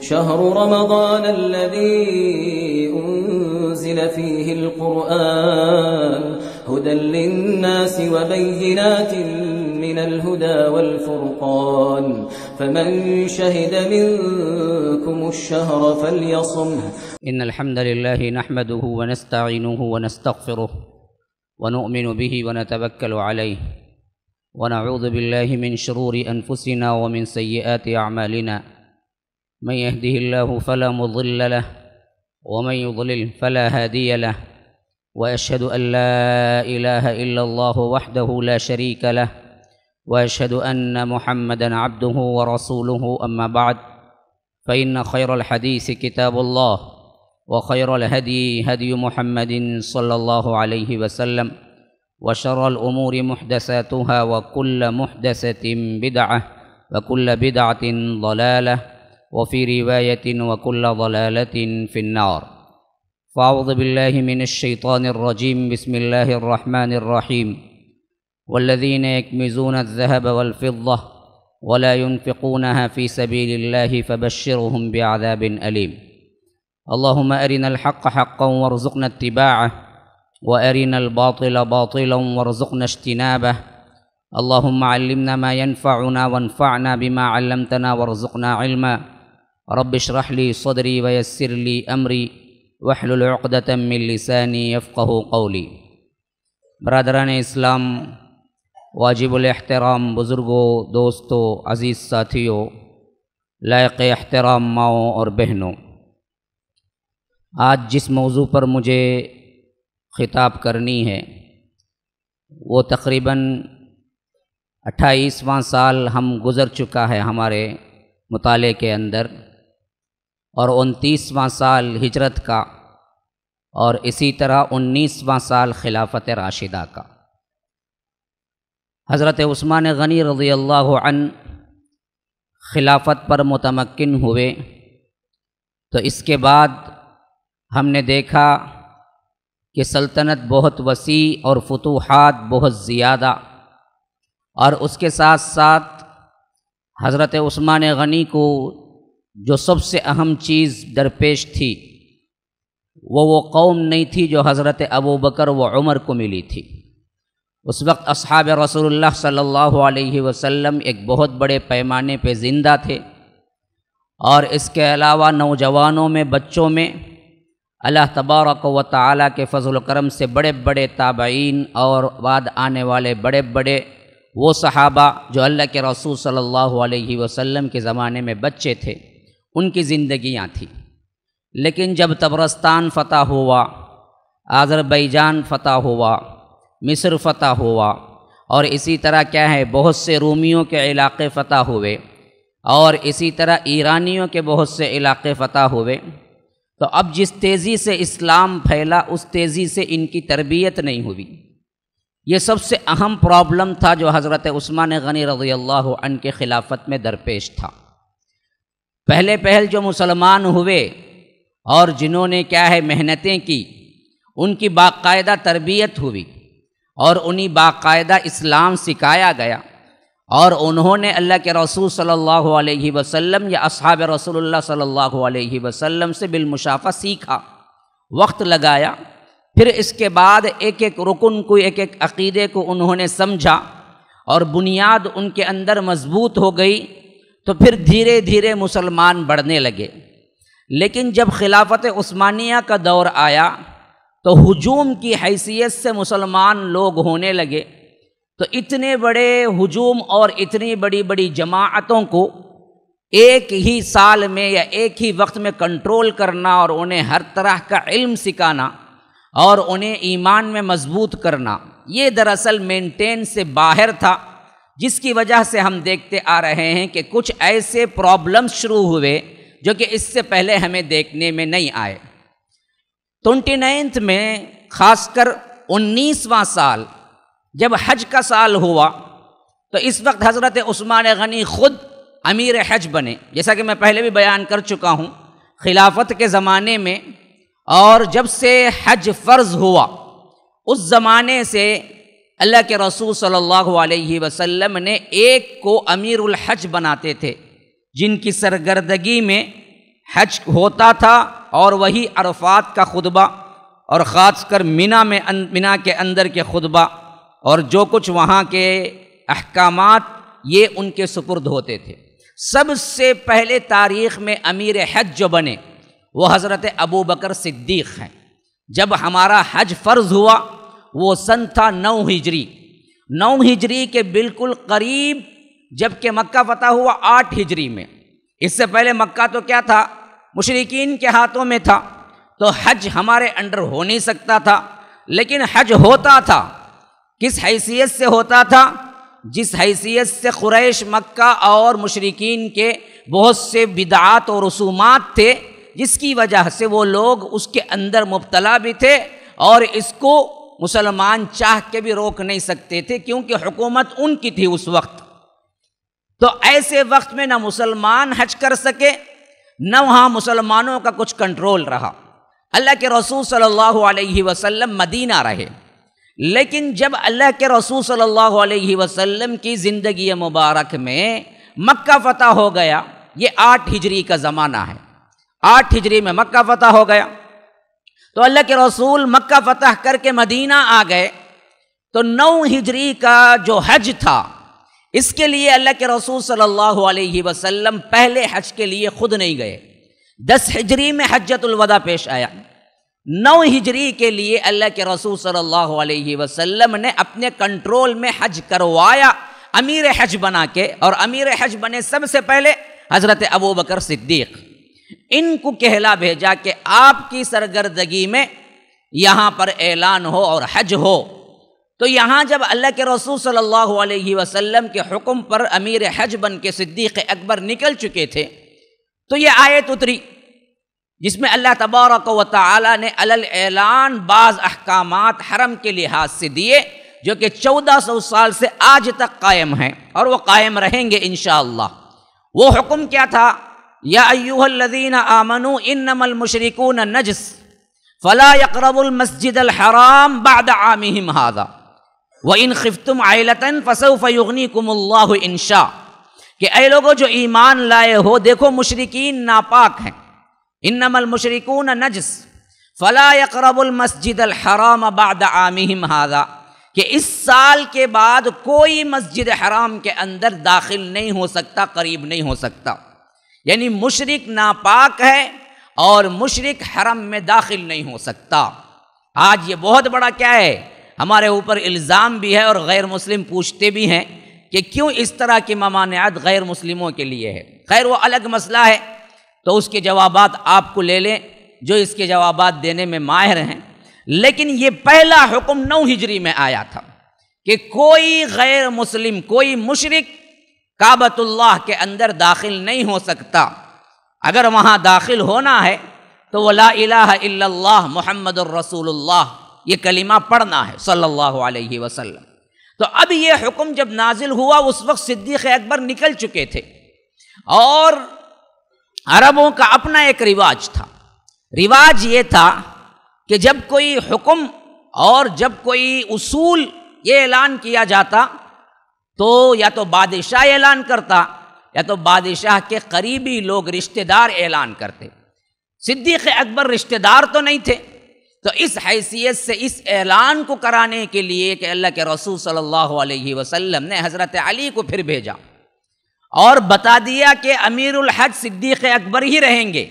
شهر رمضان الذي أنزل فيه القرآن هدى للناس وبينات من الهدى والفرقان فمن شهد منكم الشهر فليصمه. إن الحمد لله نحمده ونستعينه ونستغفره ونؤمن به ونتوكل عليه ونعوذ بالله من شرور أنفسنا ومن سيئات أعمالنا من يهده الله فلا مضل له ومن يضلل فلا هادي له وأشهد أن لا إله إلا الله وحده لا شريك له وأشهد أن محمدًا عبده ورسوله. أما بعد فإن خير الحديث كتاب الله وخير الهدي هدي محمد صلى الله عليه وسلم وشر الأمور محدثاتها وكل محدثة بدعة وكل بدعة ضلالة وفي رواية وكل ضلالة في النار. فأعوذ بالله من الشيطان الرجيم. بسم الله الرحمن الرحيم. والذين يكنزون الذهب والفضة ولا ينفقونها في سبيل الله فبشرهم بعذاب أليم. اللهم أرنا الحق حقا وارزقنا اتباعه وأرنا الباطل باطلا وارزقنا اجتنابه. اللهم علمنا ما ينفعنا وانفعنا بما علمتنا وارزقنا علما. رب اشرح لي صدري ويسر لي أمري واحلل عقدة من لساني يفقه قولی. برادران اسلام، واجب الاحترام بزرگوں، دوستوں، عزیز ساتھیوں، لائق احترام ماؤں اور بہنوں، آج جس موضوع پر مجھے خطاب کرنی ہے وہ تقریباً 28واں سال ہم گزر چکا ہے ہمارے مطالعے کے اندر، اور 29واں سال ہجرت کا، اور اسی طرح 19واں سال خلافت راشدہ کا. حضرت عثمان غنی رضی اللہ عنہ خلافت پر متمکن ہوئے تو اس کے بعد ہم نے دیکھا کہ سلطنت بہت وسیع اور فتوحات بہت زیادہ، اور اس کے ساتھ ساتھ حضرت عثمان غنی کو جو سب سے اہم چیز درپیش تھی وہ قوم نہیں تھی جو حضرت ابوبکر و عمر کو ملی تھی. اس وقت اصحاب رسول اللہ صلی اللہ علیہ وسلم ایک بہت بڑے پیمانے پہ زندہ تھے، اور اس کے علاوہ نوجوانوں میں، بچوں میں اللہ تبارک و تعالیٰ کے فضل و کرم سے بڑے بڑے تابعین اور بعد آنے والے بڑے بڑے وہ صحابہ جو اللہ کے رسول صلی اللہ علیہ وسلم کے زمانے میں بچے تھے، ان کی زندگیاں تھیں. لیکن جب طبرستان فتح ہوا، آذربائیجان فتح ہوا، مصر فتح ہوا، اور اسی طرح کیا ہے بہت سے رومیوں کے علاقے فتح ہوئے، اور اسی طرح ایرانیوں کے بہت سے علاقے فتح ہوئے، تو اب جس تیزی سے اسلام پھیلا اس تیزی سے ان کی تربیت نہیں ہوئی. یہ سب سے اہم پرابلم تھا جو حضرت عثمان غنی رضی اللہ عنہ کے خلافت میں درپیش تھا. پہل جو مسلمان ہوئے اور جنہوں نے کیا ہے محنتیں کی، ان کی باقاعدہ تربیت ہوئی اور انہیں باقاعدہ اسلام سکھایا گیا، اور انہوں نے اللہ کے رسول صلی اللہ علیہ وسلم یا اصحاب رسول اللہ صلی اللہ علیہ وسلم سے بالمشافہ سیکھا، وقت لگایا. پھر اس کے بعد ایک ایک رکن کو، ایک ایک عقیدے کو انہوں نے سمجھا، اور بنیاد ان کے اندر مضبوط ہو گئی، تو پھر دھیرے دھیرے مسلمان بڑھنے لگے. لیکن جب خلافت عثمانیہ کا دور آیا تو ہجوم کی حیثیت سے مسلمان لوگ ہونے لگے، تو اتنے بڑے ہجوم اور اتنی بڑی بڑی جماعتوں کو ایک ہی سال میں یا ایک ہی وقت میں کنٹرول کرنا، اور انہیں ہر طرح کا علم سکھانا اور انہیں ایمان میں مضبوط کرنا، یہ دراصل مینٹین سے باہر تھا، جس کی وجہ سے ہم دیکھتے آ رہے ہیں کہ کچھ ایسے پرابلمز شروع ہوئے جو کہ اس سے پہلے ہمیں دیکھنے میں نہیں آئے. 29 میں خاص کر 19واں سال جب حج کا سال ہوا تو اس وقت حضرت عثمان غنی خود امیر حج بنے. جیسا کہ میں پہلے بھی بیان کر چکا ہوں، خلافت کے زمانے میں اور جب سے حج فرض ہوا اس زمانے سے اللہ کے رسول صلی اللہ علیہ وسلم نے ایک کو امیر الحج بناتے تھے، جن کی سرگردگی میں حج ہوتا تھا اور وہی عرفات کا خطبہ اور خاص کر مینا کے اندر کے خطبہ اور جو کچھ وہاں کے احکامات یہ ان کے سپرد ہوتے تھے۔ سب سے پہلے تاریخ میں امیر حج جو بنے وہ حضرت ابو بکر صدیق ہیں۔ جب ہمارا حج فرض ہوا وہ سن تھا 9 ہجری، 9 ہجری کے بالکل قریب، جبکہ مکہ فتح ہوا 8 ہجری میں۔ اس سے پہلے مکہ تو کیا تھا؟ مشرکین کے ہاتھوں میں تھا، تو حج ہمارے انڈر ہو نہیں سکتا تھا۔ لیکن حج ہوتا تھا، کس حیثیت سے ہوتا تھا؟ جس حیثیت سے قریش مکہ اور مشرکین کے بہت سے بدعات اور رسومات تھے، جس کی وجہ سے وہ لوگ اس کے اندر مبتلا بھی تھے اور اس کو مسلمان چاہ کے بھی روک نہیں سکتے تھے، کیونکہ حکومت ان کی تھی اس وقت۔ تو ایسے وقت میں نہ مسلمان حج کر سکے، نہ وہاں مسلمانوں کا کچھ کنٹرول رہا۔ اللہ کے رسول صلی اللہ علیہ وسلم مدینہ رہے، لیکن جب اللہ کے رسول صلی اللہ علیہ وسلم کی زندگی مبارک میں مکہ فتح ہو گیا، یہ 8 ہجری کا زمانہ ہے، 8 ہجری میں مکہ فتح ہو گیا، تو اللہ کے رسول مکہ فتح کر کے مدینہ آ گئے، تو 9 ہجری کا جو حج تھا اس کے لیے اللہ کے رسول صلی اللہ علیہ وسلم پہلے حج کے لیے خود نہیں گئے۔ 10 ہجری میں حجۃ الوداع پیش آیا، 9 ہجری کے لیے اللہ کے رسول صلی اللہ علیہ وسلم نے اپنے کنٹرول میں حج کروایا امیر حج بنا کے، اور امیر حج بنے سب سے پہلے حضرت ابو بکر صدیق۔ ان کو کہلا بھیجا کہ آپ کی سرگردگی میں یہاں پر اعلان ہو اور حج ہو۔ تو یہاں جب اللہ کے رسول صلی اللہ علیہ وسلم کے حکم پر امیر حج بن کے صدیق اکبر نکل چکے تھے، تو یہ آیت اتری جس میں اللہ تبارک و تعالی نے علی اعلان بعض احکامات حرم کے لحاظ سے دیے، جو کہ 1400 سال سے آج تک قائم ہیں اور وہ قائم رہیں گے انشاءاللہ۔ وہ حکم کیا تھا؟ یا ایھا الذین آمنوا انما المشرکون نجس فلا يقربوا المسجد الحرام بعد عامهم هذا وَإِنْ خِفْتُمْ عَيْلَةً فَسَوْفَ يُغْنِيكُمُ اللَّهُ إِنْ شَاءَ، کہ اے لوگوں جو ایمان لائے ہو، دیکھو مشرکین ناپاک ہیں، انما المشرکون نجس فلا يقربوا المسجد الحرام بعد عامهم هذا، کہ اس سال کے بعد کوئی مسجد حرام کے اندر داخل نہیں ہو سکتا، قریب نہیں ہو سکتا، یعنی مشرک ناپاک ہے اور مشرک حرم میں داخل نہیں ہو سکتا۔ آج یہ بہت بڑا کیا ہے، ہمارے اوپر الزام بھی ہے، اور غیر مسلم پوچھتے بھی ہیں کہ کیوں اس طرح کی ممانعت غیر مسلموں کے لیے ہے۔ خیر وہ الگ مسئلہ ہے، تو اس کے جوابات آپ کو لے لیں جو اس کے جوابات دینے میں ماہر ہیں۔ لیکن یہ پہلا حکم 9 ہجری میں آیا تھا کہ کوئی غیر مسلم، کوئی مشرک کعبۃ اللہ کے اندر داخل نہیں ہو سکتا۔ اگر وہاں داخل ہونا ہے تو وہ لا الہ الا اللہ محمد الرسول اللہ یہ کلمہ پڑھنا ہے صلی اللہ علیہ وسلم۔ تو اب یہ حکم جب نازل ہوا، اس وقت صدیق اکبر نکل چکے تھے، اور عربوں کا اپنا ایک رواج تھا۔ رواج یہ تھا کہ جب کوئی حکم اور جب کوئی اصول یہ اعلان کیا جاتا تو یا تو بادشاہ اعلان کرتا یا تو بادشاہ کے قریبی لوگ رشتہ دار اعلان کرتے۔ صدیق اکبر رشتہ دار تو نہیں تھے، تو اس حیثیت سے اس اعلان کو کرانے کے لیے کہ اللہ کے رسول صلی اللہ علیہ وسلم نے حضرت علی کو پھر بھیجا اور بتا دیا کہ امیر الحج صدیق اکبر ہی رہیں گے،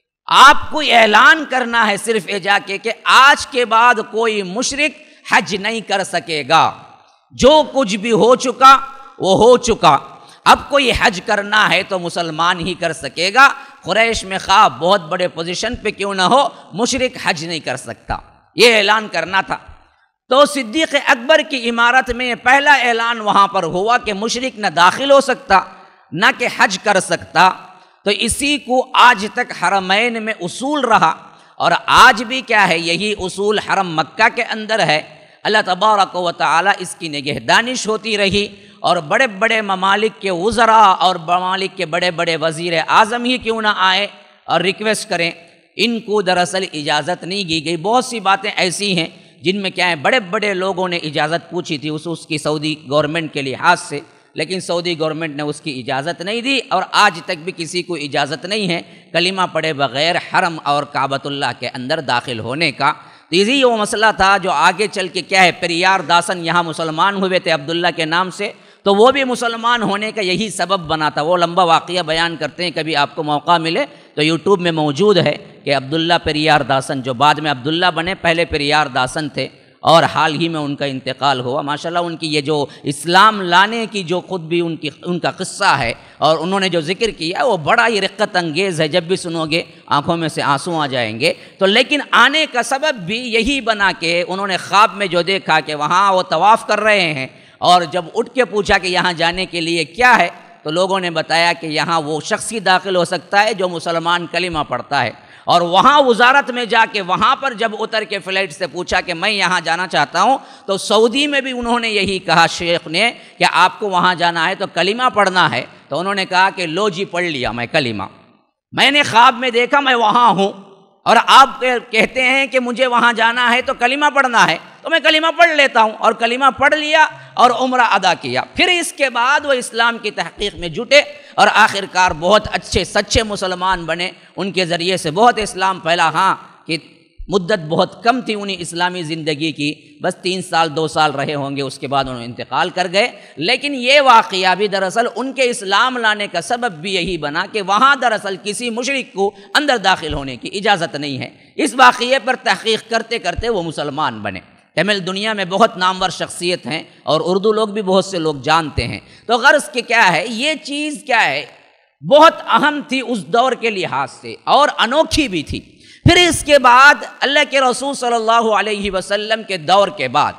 آپ کو اعلان کرنا ہے صرف جا کے کہ آج کے بعد کوئی مشرک حج نہیں کر سکے گا، جو کچھ بھی ہو چکا وہ ہو چکا، اب کوئی حج کرنا ہے تو مسلمان ہی کر سکے گا، قریش میں خواہ بہت بڑے پوزیشن پہ کیوں نہ ہو، مشرک حج نہیں کر سکتا، یہ اعلان کرنا تھا۔ تو صدیق اکبر کی عمارت میں پہلا اعلان وہاں پر ہوا کہ مشرک نہ داخل ہو سکتا نہ کہ حج کر سکتا۔ تو اسی کو آج تک حرمین میں اصول رہا، اور آج بھی کیا ہے، یہی اصول حرم مکہ کے اندر ہے۔ اللہ تبارک و تعالی اس کی نگہدانش ہوتی رہی، اور بڑے بڑے ممالک کے وزراء اور ممالک کے بڑے بڑے وزیر اعظم ہی کیوں نہ آئے اور ریکویسٹ کریں، ان کو دراصل اجازت نہیں دی گئی۔ بہت سی باتیں ایسی ہیں جن میں کیا ہے بڑے بڑے لوگوں نے اجازت پوچھی تھی اس کی سعودی گورنمنٹ کے لحاظ سے، لیکن سعودی گورنمنٹ نے اس کی اجازت نہیں دی، اور آج تک بھی کسی کو اجازت نہیں ہے کلمہ پڑھے بغیر حرم اور کعبۃ اللہ کے اندر داخل ہونے کا۔ تو یہی وہ مسئلہ تھا جو آگے چل کے کیا ہے، پیریار داسن یہاں مسلمان ہوئے تھے عبداللہ کے نام سے، تو وہ بھی مسلمان ہونے کا یہی سبب بنا تھا۔ وہ لمبا واقعہ بیان کرتے ہیں، کبھی آپ کو موقع ملے تو یوٹیوب میں موجود ہے کہ عبداللہ پیریار داسن جو بعد میں عبداللہ بنے، پہلے پیریار داسن تھے اور حال ہی میں ان کا انتقال ہوا۔ ماشاءاللہ ان کی یہ جو اسلام لانے کی جو خود بھی ان کا قصہ ہے اور انہوں نے جو ذکر کیا وہ بڑا ہی رقت انگیز ہے، جب بھی سنو گے آنکھوں میں سے آنسو آ جائیں گے۔ تو لیکن آنے کا سبب بھی یہی بنا کہ انہوں نے خواب میں جو دیکھا کہ وہاں وہ طواف کر رہے ہیں، اور جب اٹھ کے پوچھا کہ یہاں جانے کے لیے کیا ہے، تو لوگوں نے بتایا کہ یہاں وہ شخص ہی داخل ہو سکتا ہے جو مسلمان کلمہ پڑھتا ہے۔ اور وہاں وزارت میں جا کے وہاں پر جب اتر کے فلائٹ سے پوچھا کہ میں یہاں جانا چاہتا ہوں، تو سعودی میں بھی انہوں نے یہی کہا شیخ نے کہ آپ کو وہاں جانا ہے تو کلمہ پڑھنا ہے۔ تو انہوں نے کہا کہ لو جی پڑھ لیا میں کلمہ، میں نے خواب میں دیکھا میں وہاں ہوں، اور آپ کہتے ہیں کہ مجھے وہاں جانا ہے تو کلمہ پڑھنا ہے، تو میں کلمہ پڑھ لیتا ہوں، اور کلمہ پڑھ لیا اور عمرہ ادا کیا۔ پھر اس کے بعد وہ اسلام کی تحقیق میں جٹے اور آخرکار بہت اچھے سچے مسلمان بنے، ان کے ذریعے سے بہت اسلام پھیلا۔ ہاں کہ مدت بہت کم تھی انہیں اسلامی زندگی کی، بس 3 سال 2 سال رہے ہوں گے، اس کے بعد انہوں نے انتقال کر گئے۔ لیکن یہ واقعہ بھی دراصل ان کے اسلام لانے کا سبب بھی یہی بنا کہ وہاں دراصل کسی مشرک کو اندر داخل ہونے کی اجازت نہیں ہے۔ اس واقعے پر تحقیق کرتے کرتے وہ مسلمان بنے۔ تمل دنیا میں بہت نامور شخصیت ہیں اور اردو لوگ بھی بہت سے لوگ جانتے ہیں۔ تو غرض کہ کیا ہے، یہ چیز کیا ہے، بہت اہم تھی اس دور کے لحاظ سے اور انوکھی بھی تھی۔ پھر اس کے بعد اللہ کے رسول صلی اللہ علیہ وسلم کے دور کے بعد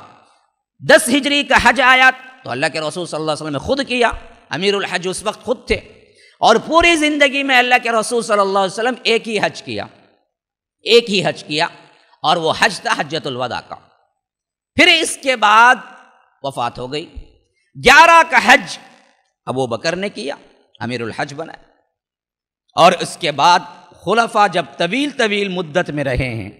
10 ہجری کا حج آیا، تو اللہ کے رسول صلی اللہ علیہ وسلم نے خود کیا، امیر الحج اس وقت خود تھے، اور پوری زندگی میں اللہ کے رسول صلی اللہ علیہ وسلم ایک ہی حج کیا، اور وہ حج تھا حجۃ الوداع کا۔ پھر اس کے بعد وفات ہو گئی۔ 11 کا حج ابو بکر نے کیا، امیر الحج بنا، اور اس کے بعد خلفاء جب طویل مدت میں رہے ہیں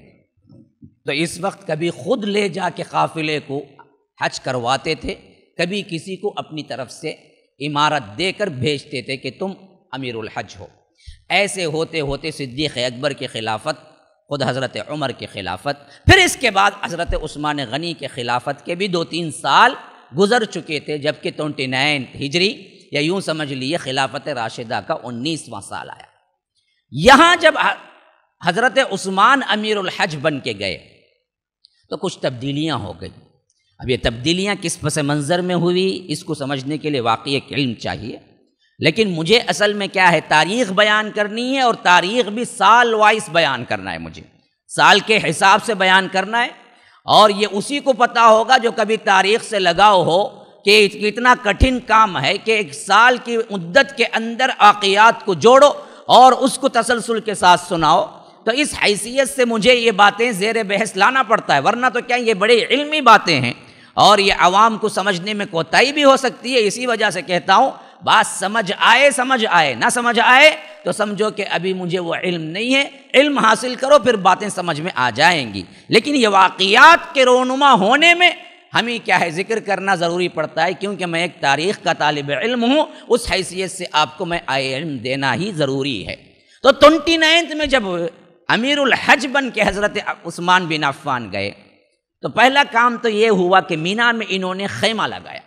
تو اس وقت کبھی خود لے جا کے قافلے کو حج کرواتے تھے، کبھی کسی کو اپنی طرف سے امارت دے کر بھیجتے تھے کہ تم امیر الحج ہو۔ ایسے ہوتے ہوتے صدیق اکبر کی خلافت، خود حضرت عمر کی خلافت، پھر اس کے بعد حضرت عثمان غنی کے خلافت کے بھی 2-3 سال گزر چکے تھے، جبکہ 29 ہجری یا یوں سمجھ لیے خلافت راشدہ کا 19واں سال آیا۔ یہاں جب حضرت عثمان امیر الحج بن کے گئے تو کچھ تبدیلیاں ہو گئی۔ اب یہ تبدیلیاں کس پس منظر میں ہوئی، اس کو سمجھنے کے لیے واقعی ایک علم چاہیے، لیکن مجھے اصل میں کیا ہے، تاریخ بیان کرنی ہے، اور تاریخ بھی سال وائز بیان کرنا ہے، مجھے سال کے حساب سے بیان کرنا ہے۔ اور یہ اسی کو پتہ ہوگا جو کبھی تاریخ سے لگاؤ ہو کہ اتنا کٹھن کام ہے کہ ایک سال کی مدت کے اندر واقعات کو جوڑو اور اس کو تسلسل کے ساتھ سناؤ۔ تو اس حیثیت سے مجھے یہ باتیں زیر بحث لانا پڑتا ہے، ورنہ تو کیا یہ بڑی علمی باتیں ہیں اور یہ عوام کو سمجھنے میں کوتاہی بھی ہو سکتی ہے۔ اسی وجہ سے کہتا ہوں بات سمجھ آئے نہ سمجھ آئے تو سمجھو کہ ابھی مجھے وہ علم نہیں ہے، علم حاصل کرو پھر باتیں سمجھ میں آ جائیں گی۔ لیکن یہ واقعات کے رونما ہونے میں ہمیں کیا ہے ذکر کرنا ضروری پڑتا ہے، کیونکہ میں ایک تاریخ کا طالب علم ہوں، اس حیثیت سے آپ کو میں علم دینا ہی ضروری ہے۔ تو 29 میں جب امیر الحج بن کے حضرت عثمان بن عفان گئے تو پہلا کام تو یہ ہوا کہ مینا میں انہوں نے خیمہ لگایا۔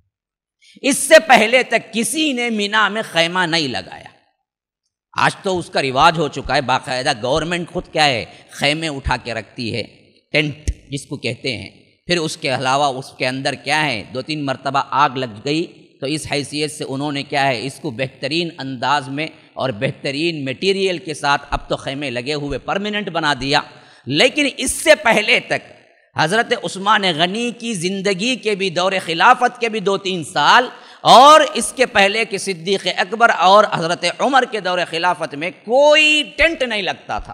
اس سے پہلے تک کسی نے مینا میں خیمہ نہیں لگایا۔ آج تو اس کا رواج ہو چکا ہے، باقاعدہ گورنمنٹ خود کیا ہے خیمے اٹھا کے رکھتی ہے، ٹینٹ جس کو کہتے ہیں۔ پھر اس کے علاوہ اس کے اندر کیا ہے 2-3 مرتبہ آگ لگ گئی، تو اس حیثیت سے انہوں نے کیا ہے اس کو بہترین انداز میں اور بہترین میٹیریل کے ساتھ اب تو خیمے لگے ہوئے پرماننٹ بنا دیا۔ لیکن اس سے پہلے تک حضرت عثمان غنی کی زندگی کے بھی دور خلافت کے بھی 2-3 سال، اور اس کے پہلے کہ صدیق اکبر اور حضرت عمر کے دور خلافت میں کوئی ٹینٹ نہیں لگتا تھا،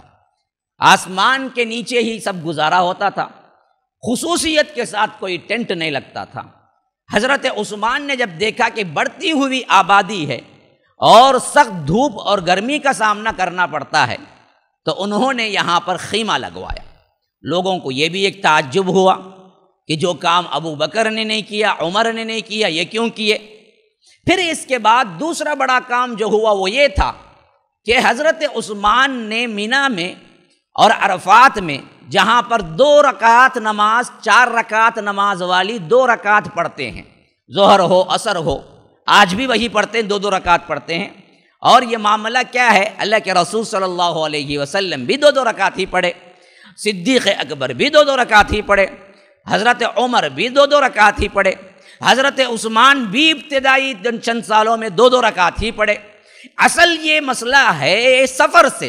آسمان کے نیچے ہی سب گزارا ہوتا تھا، خصوصیت کے ساتھ کوئی ٹینٹ نہیں لگتا تھا۔ حضرت عثمان نے جب دیکھا کہ بڑھتی ہوئی آبادی ہے اور سخت دھوپ اور گرمی کا سامنا کرنا پڑتا ہے تو انہوں نے یہاں پر خیمہ لگوایا۔ لوگوں کو یہ بھی ایک تعجب ہوا کہ جو کام ابو بکر نے نہیں کیا، عمر نے نہیں کیا، یہ کیوں کیے؟ پھر اس کے بعد دوسرا بڑا کام جو ہوا وہ یہ تھا کہ حضرت عثمان نے مینا میں اور عرفات میں جہاں پر 2 رکعت نماز 4 رکعت نماز والی 2 رکعت پڑھتے ہیں، ظہر ہو عصر ہو، آج بھی وہی پڑھتے ہیں، 2 رکعت پڑھتے ہیں۔ اور یہ معاملہ کیا ہے، اللہ کے رسول صلی اللہ علیہ وسلم بھی 2 رکعت ہی پڑھے، صدیق اکبر بھی 2 رکعت ہی پڑھے، حضرت عمر بھی 2 رکعت ہی پڑھے، حضرت عثمان بھی ابتدائی چند سالوں میں 2 رکعت ہی پڑھے۔ اصل یہ مسئلہ ہے سفر سے،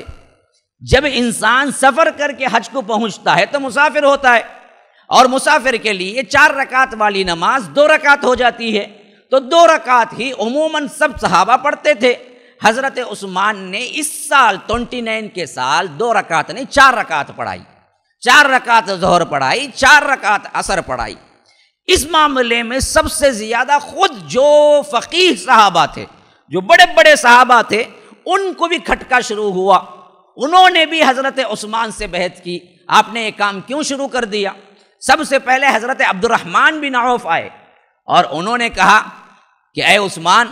جب انسان سفر کر کے حج کو پہنچتا ہے تو مسافر ہوتا ہے، اور مسافر کے لیے 4 رکعت والی نماز 2 رکعت ہو جاتی ہے، تو 2 رکعت ہی عموماً سب صحابہ پڑھتے تھے۔ حضرت عثمان نے اس سال 29 کے سال 2 رکعت نہیں 4 رکعت پڑھائی، 4 رکعت ظہر پڑھائی، 4 رکعت عصر پڑھائی۔ اس معاملے میں سب سے زیادہ خود جو فقیہ صحابہ تھے، جو بڑے بڑے صحابہ تھے، ان کو بھی کھٹکا شروع ہوا، انہوں نے بھی حضرت عثمان سے بحث کی، آپ نے یہ کام کیوں شروع کر دیا؟ سب سے پہلے حضرت عبد الرحمن بن عوف آئے اور انہوں نے کہا کہ اے عثمان،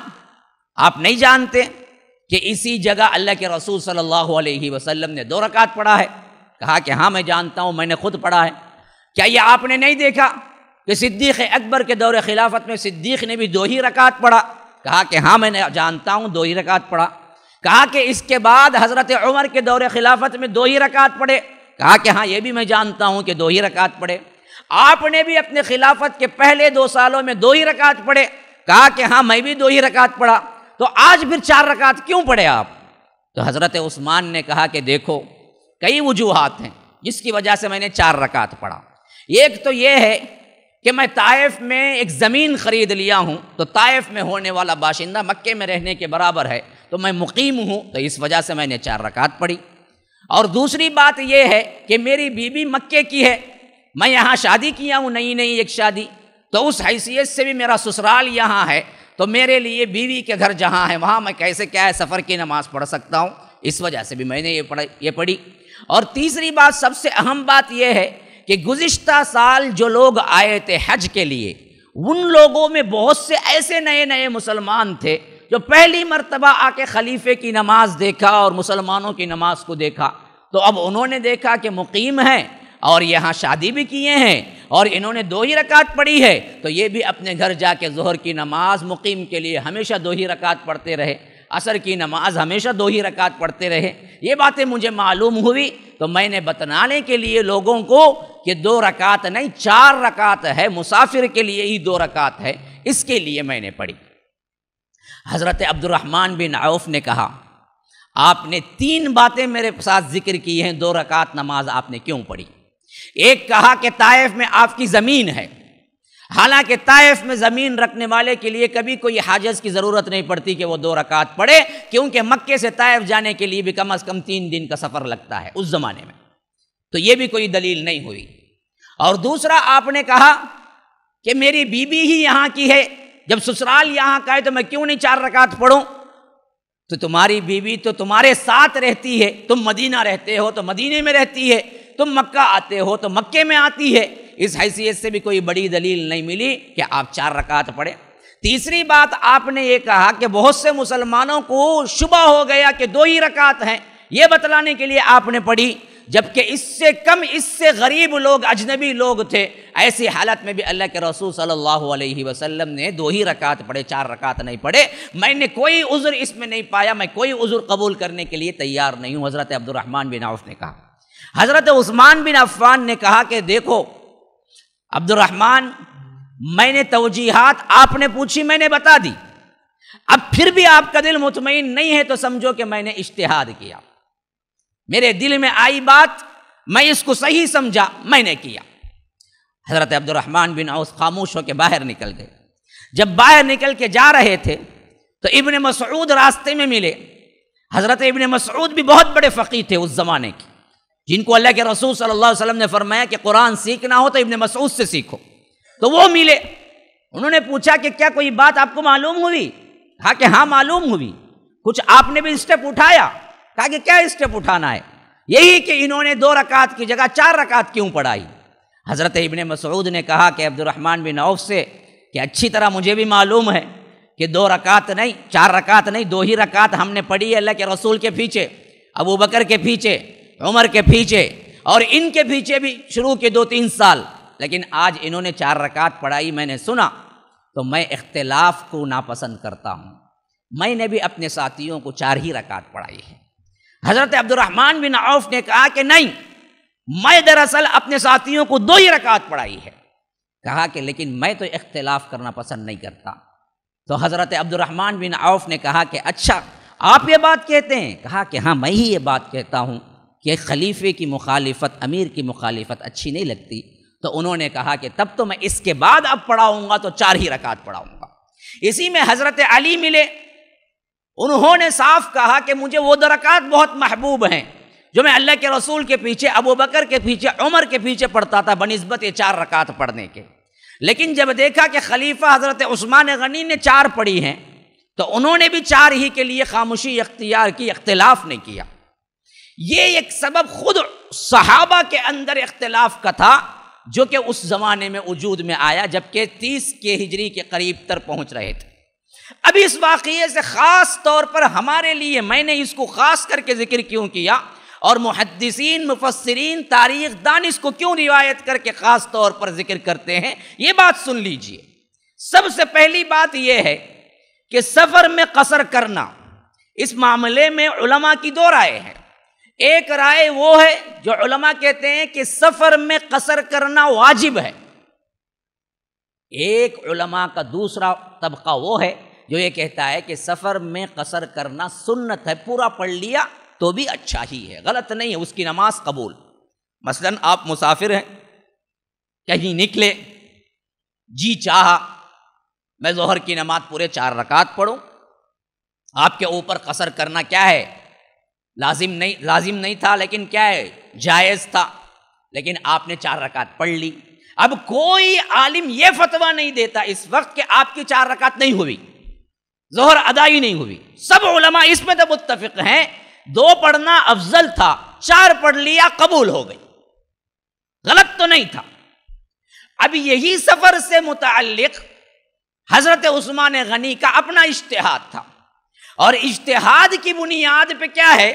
آپ نہیں جانتے کہ اسی جگہ اللہ کے رسول صلی اللہ علیہ وسلم نے 2 رکعت پڑھا ہے؟ کہا کہ ہاں میں جانتا ہوں، میں نے خود پڑھا ہے۔ کیا یہ آپ نے نہیں دیکھا کہ صدیق اکبر کے دور خلافت میں صدیق نے بھی 2 ہی رکعت پڑھا؟ کہا کہ ہاں میں نے جانتا ہوں، 2 ہی رکعت پڑھا۔ کہا کہ اس کے بعد حضرت عمر کے دور خلافت میں 2 ہی رکعت پڑھے؟ کہا کہ ہاں یہ بھی میں جانتا ہوں کہ 2 ہی رکعت پڑھے۔ آپ نے بھی اپنے خلافت کے پہلے 2 سالوں میں 2 ہی رکعت پڑھے؟ کہا کہ ہاں میں بھی 2 ہی رکعت پڑھا۔ تو آج پھر 4 رکعت کیوں پڑھے آپ؟ تو حضرت عثمان نے کہا کہ دیکھو کئی وجوہات ہیں جس کی وجہ سے میں نے 4 رکعت پڑھا۔ ایک تو یہ ہے کہ میں طائف میں ایک زمین خرید لیا ہوں، تو طائف میں ہونے والا باشندہ مکے میں رہنے کے برابر ہے، تو میں مقیم ہوں، تو اس وجہ سے میں نے 4 رکعت پڑھی۔ اور دوسری بات یہ ہے کہ میری بیوی مکے کی ہے، میں یہاں شادی کیا ہوں، نئی ایک شادی، تو اس حیثیت سے بھی میرا سسرال یہاں ہے، تو میرے لیے بیوی کے گھر جہاں ہے وہاں میں کیسے کیا ہے سفر کی نماز پڑھ سکتا ہوں، اس وجہ سے بھی میں نے یہ پڑھی۔ اور تیسری بات، سب سے اہم بات یہ ہے کہ گزشتہ سال جو لوگ آئے تھے حج کے لیے، ان لوگوں میں بہت سے ایسے نئے مسلمان تھے جو پہلی مرتبہ آ کے خلیفے کی نماز دیکھا اور مسلمانوں کی نماز کو دیکھا، تو اب انہوں نے دیکھا کہ مقیم ہیں اور یہاں شادی بھی کیے ہیں اور انہوں نے 2 ہی رکعت پڑھی ہے، تو یہ بھی اپنے گھر جا کے ظہر کی نماز مقیم کے لیے ہمیشہ 2 ہی رکعت پڑھتے رہے، عصر کی نماز ہمیشہ 2 ہی رکعت پڑھتے رہے۔ یہ باتیں مجھے معلوم ہوئی تو میں نے بتلانے کے لیے لوگوں کو کہ 2 رکعت نہیں 4 رکعت ہے، مسافر کے لیے ہی 2 رکعت ہے، اس کے لیے میں نے پڑھی۔ حضرت عبد الرحمن بن عوف نے کہا آپ نے 3 باتیں میرے ساتھ ذکر کی ہیں، 2 رکعت نماز آپ نے کیوں پڑھی؟ ایک کہا کہ طائف میں آپ کی زمین ہے، حالانکہ طائف میں زمین رکھنے والے کے لیے کبھی کوئی حاجز کی ضرورت نہیں پڑتی کہ وہ 2 رکعت پڑھے، کیونکہ مکے سے طائف جانے کے لیے بھی کم از کم 3 دن کا سفر لگتا ہے اس زمانے میں، تو یہ بھی کوئی دلیل نہیں ہوئی۔ اور دوسرا آپ نے کہا کہ میری بیوی ہی یہاں کی ہے، جب سسرال یہاں کا ہے تو میں کیوں نہیں 4 رکعت پڑھوں؟ تو تمہاری بیوی تو تمہارے ساتھ رہتی ہے، تم مدینہ رہتے ہو تو مدینے میں رہتی ہے، تم مکہ آتے ہو تو مکے میں آتی ہے، اس حیثیت سے بھی کوئی بڑی دلیل نہیں ملی کہ آپ 4 رکعت پڑھیں۔ تیسری بات آپ نے یہ کہا کہ بہت سے مسلمانوں کو شبہ ہو گیا کہ 2 ہی رکعت ہیں، یہ بتلانے کے لیے آپ نے پڑھی، جبکہ اس سے کم، اس سے غریب لوگ، اجنبی لوگ تھے، ایسی حالت میں بھی اللہ کے رسول صلی اللہ علیہ وسلم نے 2 ہی رکعت پڑھے، 4 رکعت نہیں پڑھے۔ میں نے کوئی عذر اس میں نہیں پایا، میں کوئی عذر قبول کرنے کے لیے تیار نہیں ہوں، حضرت عبد الرحمن بن عوف نے کہا۔ حضرت عثمان بن عفان نے کہا کہ دیکھو عبد الرحمن، میں نے توجیحات آپ نے پوچھی، میں نے بتا دی، اب پھر بھی آپ کا دل مطمئن نہیں ہے تو سمجھو کہ میں نے اجتہاد کیا، میرے دل میں آئی بات، میں اس کو صحیح سمجھا، میں نے کیا۔ حضرت عبد الرحمن بن عوف خاموش ہو کے باہر نکل گئے۔ جب باہر نکل کے جا رہے تھے تو ابن مسعود راستے میں ملے۔ حضرت ابن مسعود بھی بہت بڑے فقیہ تھے اس زمانے کے، جن کو اللہ کے رسول صلی اللہ علیہ وسلم نے فرمایا کہ قرآن سیکھنا ہو تو ابن مسعود سے سیکھو، تو وہ ملے۔ انہوں نے پوچھا کہ کیا کوئی بات آپ کو معلوم ہوئی؟ کہا کہ ہاں معلوم ہوئی۔ کچھ آپ نے بھی اسٹیپ اٹھایا؟ کہا کہ کیا اسٹیپ اٹھانا ہے؟ یہی کہ انہوں نے 2 رکعت کی جگہ 4 رکعت کیوں پڑھائی؟ حضرت ابن مسعود نے کہا کہ عبد الرحمن بن عوف سے کہ اچھی طرح مجھے بھی معلوم ہے کہ 2 رکعت نہیں 4 رکعت نہیں 2 ہی رکعت ہم نے پڑھی ہے اللہ کے رسول کے پیچھے، ابو بکر کے پیچھے، عمر کے پیچھے، اور ان کے پیچھے بھی شروع کے 2-3 سال، لیکن آج انہوں نے 4 رکعت پڑھائی، میں نے سنا تو میں اختلاف کو ناپسند کرتا ہوں۔ میں نے بھی اپنے ساتھیوں کو 4 ہی رکعت پڑھائی ہے۔ حضرت عبد الرحمن بن عوف نے کہا کہ نہیں، میں دراصل اپنے ساتھیوں کو 2 ہی رکعت پڑھائی ہے۔ کہا کہ لیکن میں تو اختلاف کرنا پسند نہیں کرتا۔ تو حضرت عبد الرحمن بن عوف نے کہا کہ اچھا آپ یہ بات کہتے ہیں؟ کہا کہ ہاں میں ہی یہ بات کہتا ہوں کہ خلیفے کی مخالفت، امیر کی مخالفت اچھی نہیں لگتی۔ تو انہوں نے کہا کہ تب تو میں اس کے بعد اب پڑھاؤں گا تو 4 ہی رکعت پڑھاؤں گا۔ اسی میں حضرت علی ملے، انہوں نے صاف کہا کہ مجھے وہ 2 رکعت بہت محبوب ہیں جو میں اللہ کے رسول کے پیچھے، ابو بکر کے پیچھے، عمر کے پیچھے پڑھتا تھا بنسبت 4 رکعت پڑھنے کے۔ لیکن جب دیکھا کہ خلیفہ حضرت عثمان غنی نے 4 پڑھی ہیں تو انہوں نے بھی 4 ہی کے لیے خاموشی اختیار کی، اختلاف نہیں کیا۔ یہ ایک سبب خود صحابہ کے اندر اختلاف کا تھا جو کہ اس زمانے میں وجود میں آیا جبکہ 30 کے ہجری کے قریب تر پہنچ رہے تھے۔ اب اس واقعے سے خاص طور پر ہمارے لیے میں نے اس کو خاص کر کے ذکر کیوں کیا، اور محدثین، مفسرین، تاریخ دان اس کو کیوں روایت کر کے خاص طور پر ذکر کرتے ہیں، یہ بات سن لیجئے۔ سب سے پہلی بات یہ ہے کہ سفر میں قصر کرنا، اس معاملے میں علماء کی 2 رائے ہیں۔ ایک رائے وہ ہے جو علماء کہتے ہیں کہ سفر میں قصر کرنا واجب ہے۔ ایک علماء کا دوسرا طبقہ وہ ہے جو یہ کہتا ہے کہ سفر میں قصر کرنا سنت ہے، پورا پڑھ لیا تو بھی اچھا ہی ہے، غلط نہیں ہے، اس کی نماز قبول۔ مثلا آپ مسافر ہیں، کہیں نکلے، جی چاہا میں ظہر کی نماز پورے 4 رکعت پڑھوں، آپ کے اوپر قصر کرنا کیا ہے؟ لازم نہیں تھا، لیکن کیا ہے؟ جائز تھا، لیکن آپ نے 4 رکعت پڑھ لی۔ اب کوئی عالم یہ فتویٰ نہیں دیتا اس وقت کہ آپ کی 4 رکعت نہیں ہوئی، ظہر ادا ہی نہیں ہوئی۔ سب علماء اس میں تو متفق ہیں 2 پڑھنا افضل تھا، 4 پڑھ لیا قبول ہو گئی، غلط تو نہیں تھا۔ اب یہی سفر سے متعلق حضرت عثمان غنی کا اپنا اجتہاد تھا، اور اجتہاد کی بنیاد پہ کیا ہے؟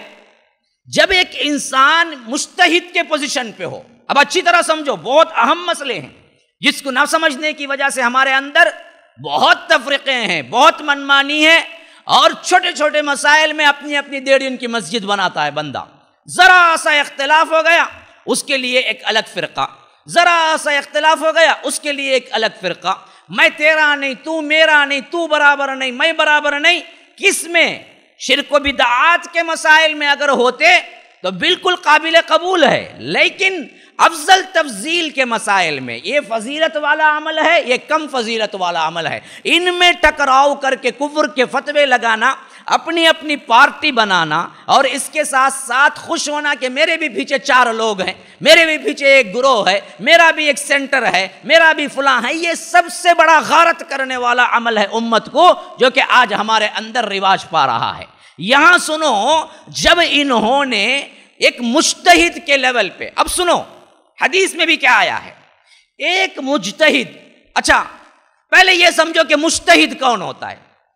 جب ایک انسان مجتہد کے پوزیشن پہ ہو، اب اچھی طرح سمجھو، بہت اہم مسئلے ہیں جس کو نہ سمجھنے کی وجہ سے ہمارے اندر بہت تفرقے ہیں، بہت منمانی ہے، اور چھوٹے چھوٹے مسائل میں اپنی اپنی 1.5 دن کی مسجد بناتا ہے بندہ۔ ذرا سا اختلاف ہو گیا اس کے لیے ایک الگ فرقہ، ذرا سا اختلاف ہو گیا اس کے لیے ایک الگ فرقہ، میں تیرا نہیں، تو میرا نہیں، تو برابر نہیں، میں برابر نہیں۔ کس میں؟ شرک و بدعات کے مسائل میں اگر ہوتے تو بالکل قابل قبول ہے، لیکن افضل تفضیل کے مسائل میں یہ فضیلت والا عمل ہے، یہ کم فضیلت والا عمل ہے، ان میں ٹکراؤ کر کے کفر کے فتوے لگانا، اپنی اپنی پارٹی بنانا، اور اس کے ساتھ ساتھ خوش ہونا کہ میرے بھی پیچھے 4 لوگ ہیں، میرے بھی پیچھے ایک گروہ ہے، میرا بھی ایک سینٹر ہے، میرا بھی فلاں ہے، یہ سب سے بڑا غارت کرنے والا عمل ہے امت کو، جو کہ آج ہمارے اندر رواج پا رہا ہے۔ یہاں سنو، جب انہوں نے ایک مجتہد کے لیول پہ، اب سنو حدیث میں بھی کیا آیا ہے، ایک مجتہد، اچھا پہلے یہ سمجھو کہ مجتہد کون ہوتا ہے؟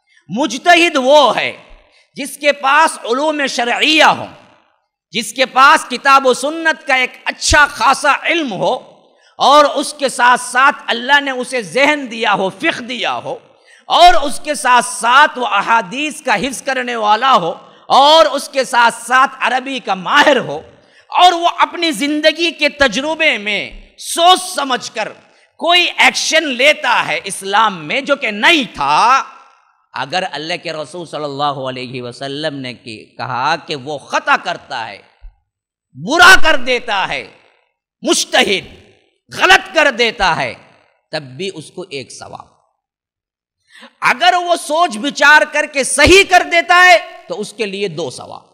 مجتہد وہ ہے جس کے پاس علوم شرعیہ ہو، جس کے پاس کتاب و سنت کا ایک اچھا خاصا علم ہو، اور اس کے ساتھ ساتھ اللہ نے اسے ذہن دیا ہو، فقہ دیا ہو، اور اس کے ساتھ ساتھ وہ احادیث کا حفظ کرنے والا ہو، اور اس کے ساتھ ساتھ عربی کا ماہر ہو، اور وہ اپنی زندگی کے تجربے میں سوچ سمجھ کر کوئی ایکشن لیتا ہے اسلام میں جو کہ نہیں تھا۔ اگر اللہ کے رسول صلی اللہ علیہ وسلم نے کہا کہ وہ خطا کرتا ہے، برا کر دیتا ہے، مجتہد غلط کر دیتا ہے، تب بھی اس کو 1 ثواب۔ اگر وہ سوچ بچار کر کے صحیح کر دیتا ہے تو اس کے لیے 2 ثواب۔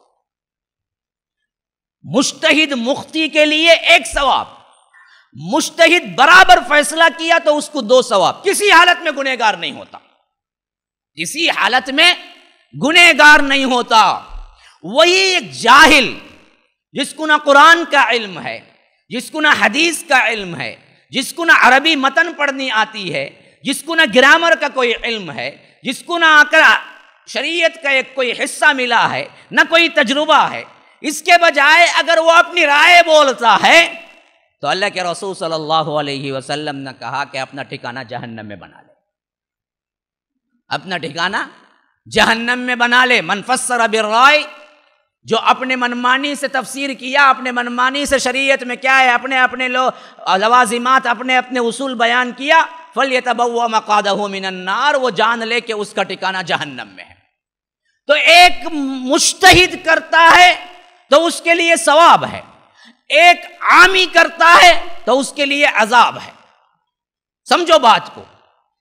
مجتہد مختی کے لیے 1 ثواب، مجتہد برابر فیصلہ کیا تو اس کو 2 ثواب۔ کسی حالت میں گنہگار نہیں ہوتا، کسی حالت میں گنہگار نہیں ہوتا۔ وہی ایک جاہل جس کو نہ قرآن کا علم ہے، جس کو نہ حدیث کا علم ہے، جس کو نہ عربی متن پڑھنی آتی ہے، جس کو نہ گرامر کا کوئی علم ہے، جس کو نہ آ کر شریعت کا ایک کوئی حصہ ملا ہے، نہ کوئی تجربہ ہے، اس کے بجائے اگر وہ اپنی رائے بولتا ہے تو اللہ کے رسول صلی اللہ علیہ وسلم نے کہا کہ اپنا ٹھکانہ جہنم میں بنا لے، اپنا ٹھکانہ جہنم میں بنا لے۔ من فسر بالرائے، جو اپنے منمانی سے تفسیر کیا، اپنے منمانی سے شریعت میں کیا ہے، اپنے لوازمات، اپنے اصول بیان کیا، فَلْيَتَبَوَّأْ مَقْعَدَهُ مِنَ النَّارِ، وہ جان لے کہ اس کا ٹھکانہ جہنم میں ہے۔ تو ایک مجتہد کرتا ہے تو اس کے لیے ثواب ہے، ایک عامی کرتا ہے تو اس کے لیے عذاب ہے۔ سمجھو بات کو۔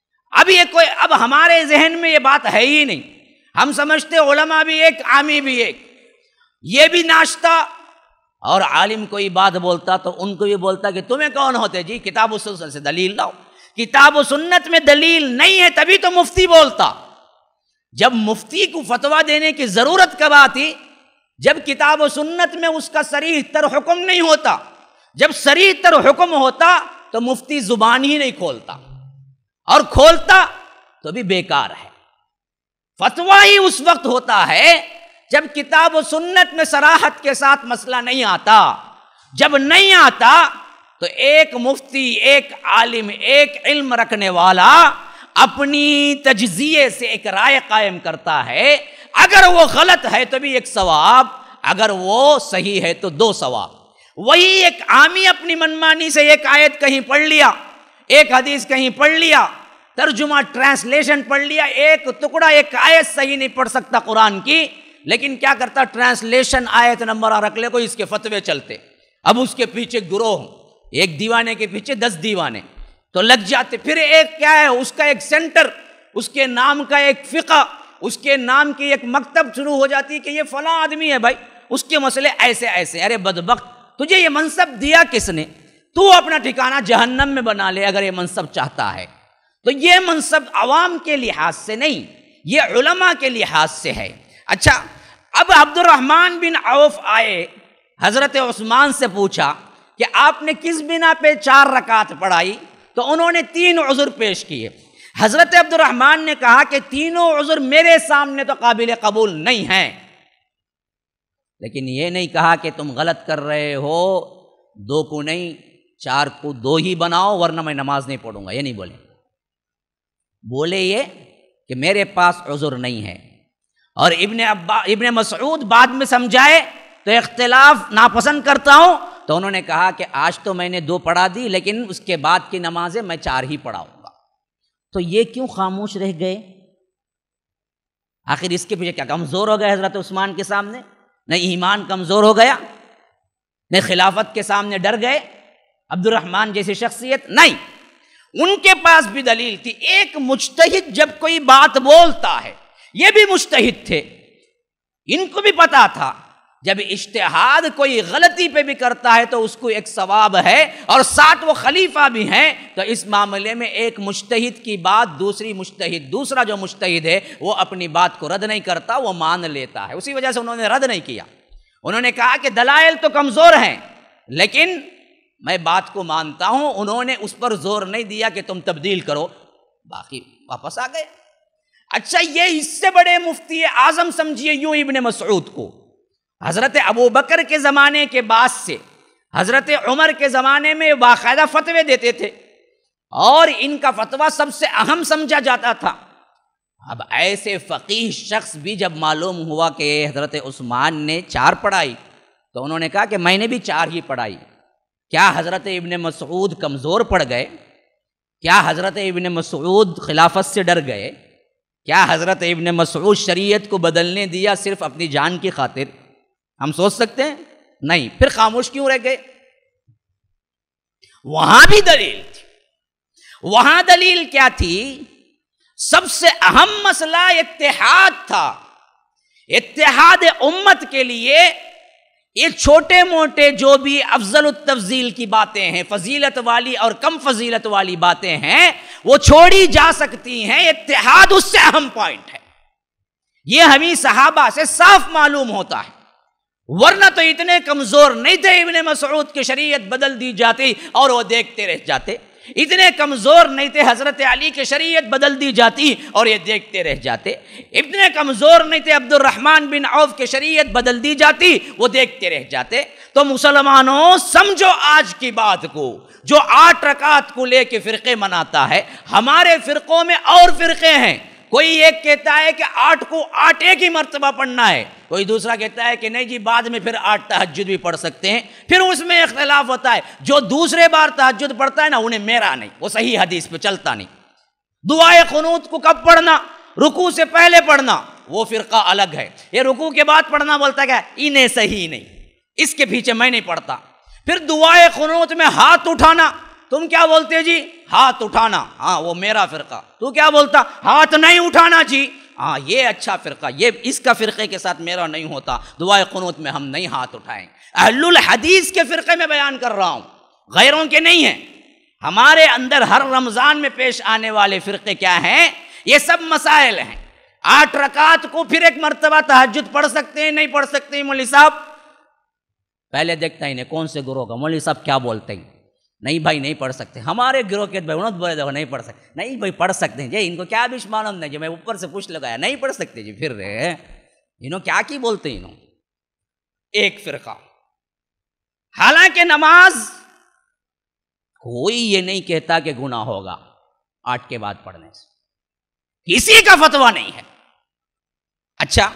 اب ہمارے ذہن میں یہ بات ہے ہی نہیں، ہم سمجھتے علماء بھی ایک، عامی بھی ایک، یہ بھی ناشتہ، اور عالم کوئی بات بولتا تو ان کو بھی بولتا کہ تمہیں کون ہوتے جی، کتاب و سنت سے دلیل لاؤ۔ کتاب و سنت میں دلیل نہیں ہے تبھی تو مفتی بولتا۔ جب مفتی کو فتویٰ دینے کی ضرورت کب آتی؟ جب کتاب و سنت میں اس کا صریح تر حکم نہیں ہوتا۔ جب صریح تر حکم ہوتا تو مفتی زبان ہی نہیں کھولتا، اور کھولتا تو بھی بیکار ہے۔ فتویٰ ہی اس وقت ہوتا ہے جب کتاب و سنت میں صراحت کے ساتھ مسئلہ نہیں آتا۔ جب نہیں آتا تو ایک مفتی، ایک عالم، ایک علم رکھنے والا اپنی تجزیے سے ایک رائے قائم کرتا ہے، اگر وہ غلط ہے تو بھی ایک ثواب، اگر وہ صحیح ہے تو 2 ثواب۔ وہی ایک عامی اپنی منمانی سے ایک آیت کہیں پڑھ لیا، ایک حدیث کہیں پڑھ لیا، ترجمہ ٹرانسلیشن پڑھ لیا، ایک ٹکڑا ایک آیت صحیح نہیں پڑھ سکتا قرآن کی، لیکن کیا کرتا، ٹرانسلیشن آیت نمبر رکھ لے، کوئی اس کے فتوے چلتے۔ اب اس کے پیچھے گروہ، ایک دیوانے کے پیچھے 10 دیوانے تو لگ جاتے۔ پھر ایک کیا ہے، اس کا ایک سینٹر، اس کے نام کا ایک فقہ، اس کے نام کی ایک مکتب شروع ہو جاتی ہے کہ یہ فلاں آدمی ہے بھائی، اس کے مسئلے ایسے ایسے۔ ارے بدبخت، تجھے یہ منصب دیا کس نے؟ تو اپنا ٹھکانہ جہنم میں بنا لے اگر یہ منصب چاہتا ہے تو۔ یہ منصب عوام کے لحاظ سے نہیں، یہ علماء کے لحاظ سے ہے۔ اچھا، اب عبد الرحمن بن عوف آئے، حضرت عثمان سے پوچھا کہ آپ نے کس بنا پہ 4 رکعت پڑھائی؟ تو انہوں نے 3 عذر پیش کیے۔ حضرت عبد الرحمن نے کہا کہ تینوں عذر میرے سامنے تو قابل قبول نہیں ہیں، لیکن یہ نہیں کہا کہ تم غلط کر رہے ہو، 2 کو نہیں 4 کو 2 ہی بناؤ ورنہ میں نماز نہیں پڑھوں گا، یہ نہیں بولے۔ بولے یہ کہ میرے پاس عذر نہیں ہے۔ اور ابن مسعود بعد میں سمجھائے تو اختلاف ناپسند کرتا ہوں، تو انہوں نے کہا کہ آج تو میں نے 2 پڑھا دی، لیکن اس کے بعد کی نمازیں میں 4 ہی پڑھاؤں گا۔ تو یہ کیوں خاموش رہ گئے؟ آخر اس کے پیچھے کیا کمزور ہو گئے حضرت عثمان کے سامنے؟ نہ ایمان کمزور ہو گیا، نہ خلافت کے سامنے ڈر گئے عبد الرحمن جیسی شخصیت؟ نہیں، ان کے پاس بھی دلیل تھی۔ ایک مجتہد جب کوئی بات بولتا ہے، یہ بھی مجتہد تھے، ان کو بھی پتا تھا جب اجتہاد کوئی غلطی پہ بھی کرتا ہے تو اس کو ایک ثواب ہے، اور ساتھ وہ خلیفہ بھی ہیں، تو اس معاملے میں ایک مجتہد کی بات دوسرا جو مجتہد ہے وہ اپنی بات کو رد نہیں کرتا، وہ مان لیتا ہے۔ اسی وجہ سے انہوں نے رد نہیں کیا، انہوں نے کہا کہ دلائل تو کمزور ہیں لیکن میں بات کو مانتا ہوں۔ انہوں نے اس پر زور نہیں دیا کہ تم تبدیل کرو، باقی واپس آ گئے۔ اچھا، یہ اس سے بڑے مفتی اعظم سمجھیے یوں ابن مسعود کو، حضرت ابو بکر کے زمانے کے بعد سے حضرت عمر کے زمانے میں باقاعدہ فتوے دیتے تھے، اور ان کا فتویٰ سب سے اہم سمجھا جاتا تھا۔ اب ایسے فقیہ شخص بھی جب معلوم ہوا کہ حضرت عثمان نے 4 پڑھائی تو انہوں نے کہا کہ میں نے بھی 4 ہی پڑھائی۔ کیا حضرت ابن مسعود کمزور پڑ گئے؟ کیا حضرت ابن مسعود خلافت سے ڈر گئے؟ کیا حضرت ابن مسعود شریعت کو بدلنے دیا صرف اپنی جان کی خاطر؟ ہم سوچ سکتے ہیں؟ نہیں۔ پھر خاموش کیوں رہ گئے؟ وہاں بھی دلیل تھی۔ وہاں دلیل کیا تھی؟ سب سے اہم مسئلہ اتحاد تھا۔ اتحاد امت کے لیے یہ چھوٹے موٹے جو بھی افضل التفضیل کی باتیں ہیں، فضیلت والی اور کم فضیلت والی باتیں ہیں، وہ چھوڑی جا سکتی ہیں۔ اتحاد اس سے اہم پوائنٹ ہے۔ یہ ہمیں صحابہ سے صاف معلوم ہوتا ہے، ورنہ تو اتنے کمزور نہیں تھے ابن مسعود کی شریعت بدل دی جاتی اور وہ دیکھتے رہ جاتے۔ اتنے کمزور نہیں تھے حضرت علی کی شریعت بدل دی جاتی اور یہ دیکھتے رہ جاتے. اتنے کمزور نہیں تھے عبد الرحمن بن عوف کی شریعت بدل دی جاتی وہ دیکھتے رہ جاتے. تو مسلمانوں سمجھو آج کی بات کو، جو 8 رکعت کو لے کے فرقے مناتا ہے، ہمارے فرقوں میں اور فرقے ہیں. کوئی ایک کہتا ہے کہ 8 کو 8 ایک ہی مرتبہ پڑھنا ہے، کوئی دوسرا کہتا ہے کہ نہیں جی بعد میں پھر 8 تہجد بھی پڑھ سکتے ہیں. پھر اس میں اختلاف ہوتا ہے. جو دوسرے بار تہجد پڑھتا ہے نا انہیں میرا نہیں، وہ صحیح حدیث پہ چلتا نہیں. دعائے قنوت کو کب پڑھنا؟ رکوع سے پہلے پڑھنا، وہ فرقہ الگ ہے. یہ رکوع کے بعد پڑھنا بولتا ہے کہ انہیں صحیح نہیں، اس کے پیچھے میں نہیں پڑھتا. پھر دعائے قنوت میں ہاتھ اٹھانا، تم کیا بولتے جی؟ ہاتھ اٹھانا، ہاں وہ میرا فرقہ. تو کیا بولتا؟ ہاتھ نہیں اٹھانا جی. ہاں یہ اچھا فرقہ، یہ اس کا فرقے کے ساتھ میرا نہیں ہوتا. دعائے قنوت میں ہم نہیں ہاتھ اٹھائیں. اہل الحدیث کے فرقے میں بیان کر رہا ہوں، غیروں کے نہیں ہیں. ہمارے اندر ہر رمضان میں پیش آنے والے فرقے کیا ہیں؟ یہ سب مسائل ہیں. 8 رکعت کو پھر ایک مرتبہ تہجد پڑھ سکتے ہیں نہیں پڑھ سکتے ہیں؟ مولوی صاحب پہلے دیکھتا ہی نہیں کون سے گروہ کا مولوی صاحب کیا بولتے ہیں. نہیں بھائی نہیں پڑھ سکتے. ہمارے گروہ کے بھائی انہوں بولے دیکھو نہیں پڑھ سکتے. نہیں بھائی پڑھ سکتے ہیں جی، ان کو کیا بھی معلوم نہیں جی، میں اوپر سے پوچھ لگایا نہیں پڑھ سکتے جی. پھر انہوں کیا کی بولتے ہیں انہوں؟ ایک فرقہ. حالانکہ نماز کوئی یہ نہیں کہتا کہ گناہ ہوگا 8 کے بعد پڑھنے سے، کسی کا فتویٰ نہیں ہے. اچھا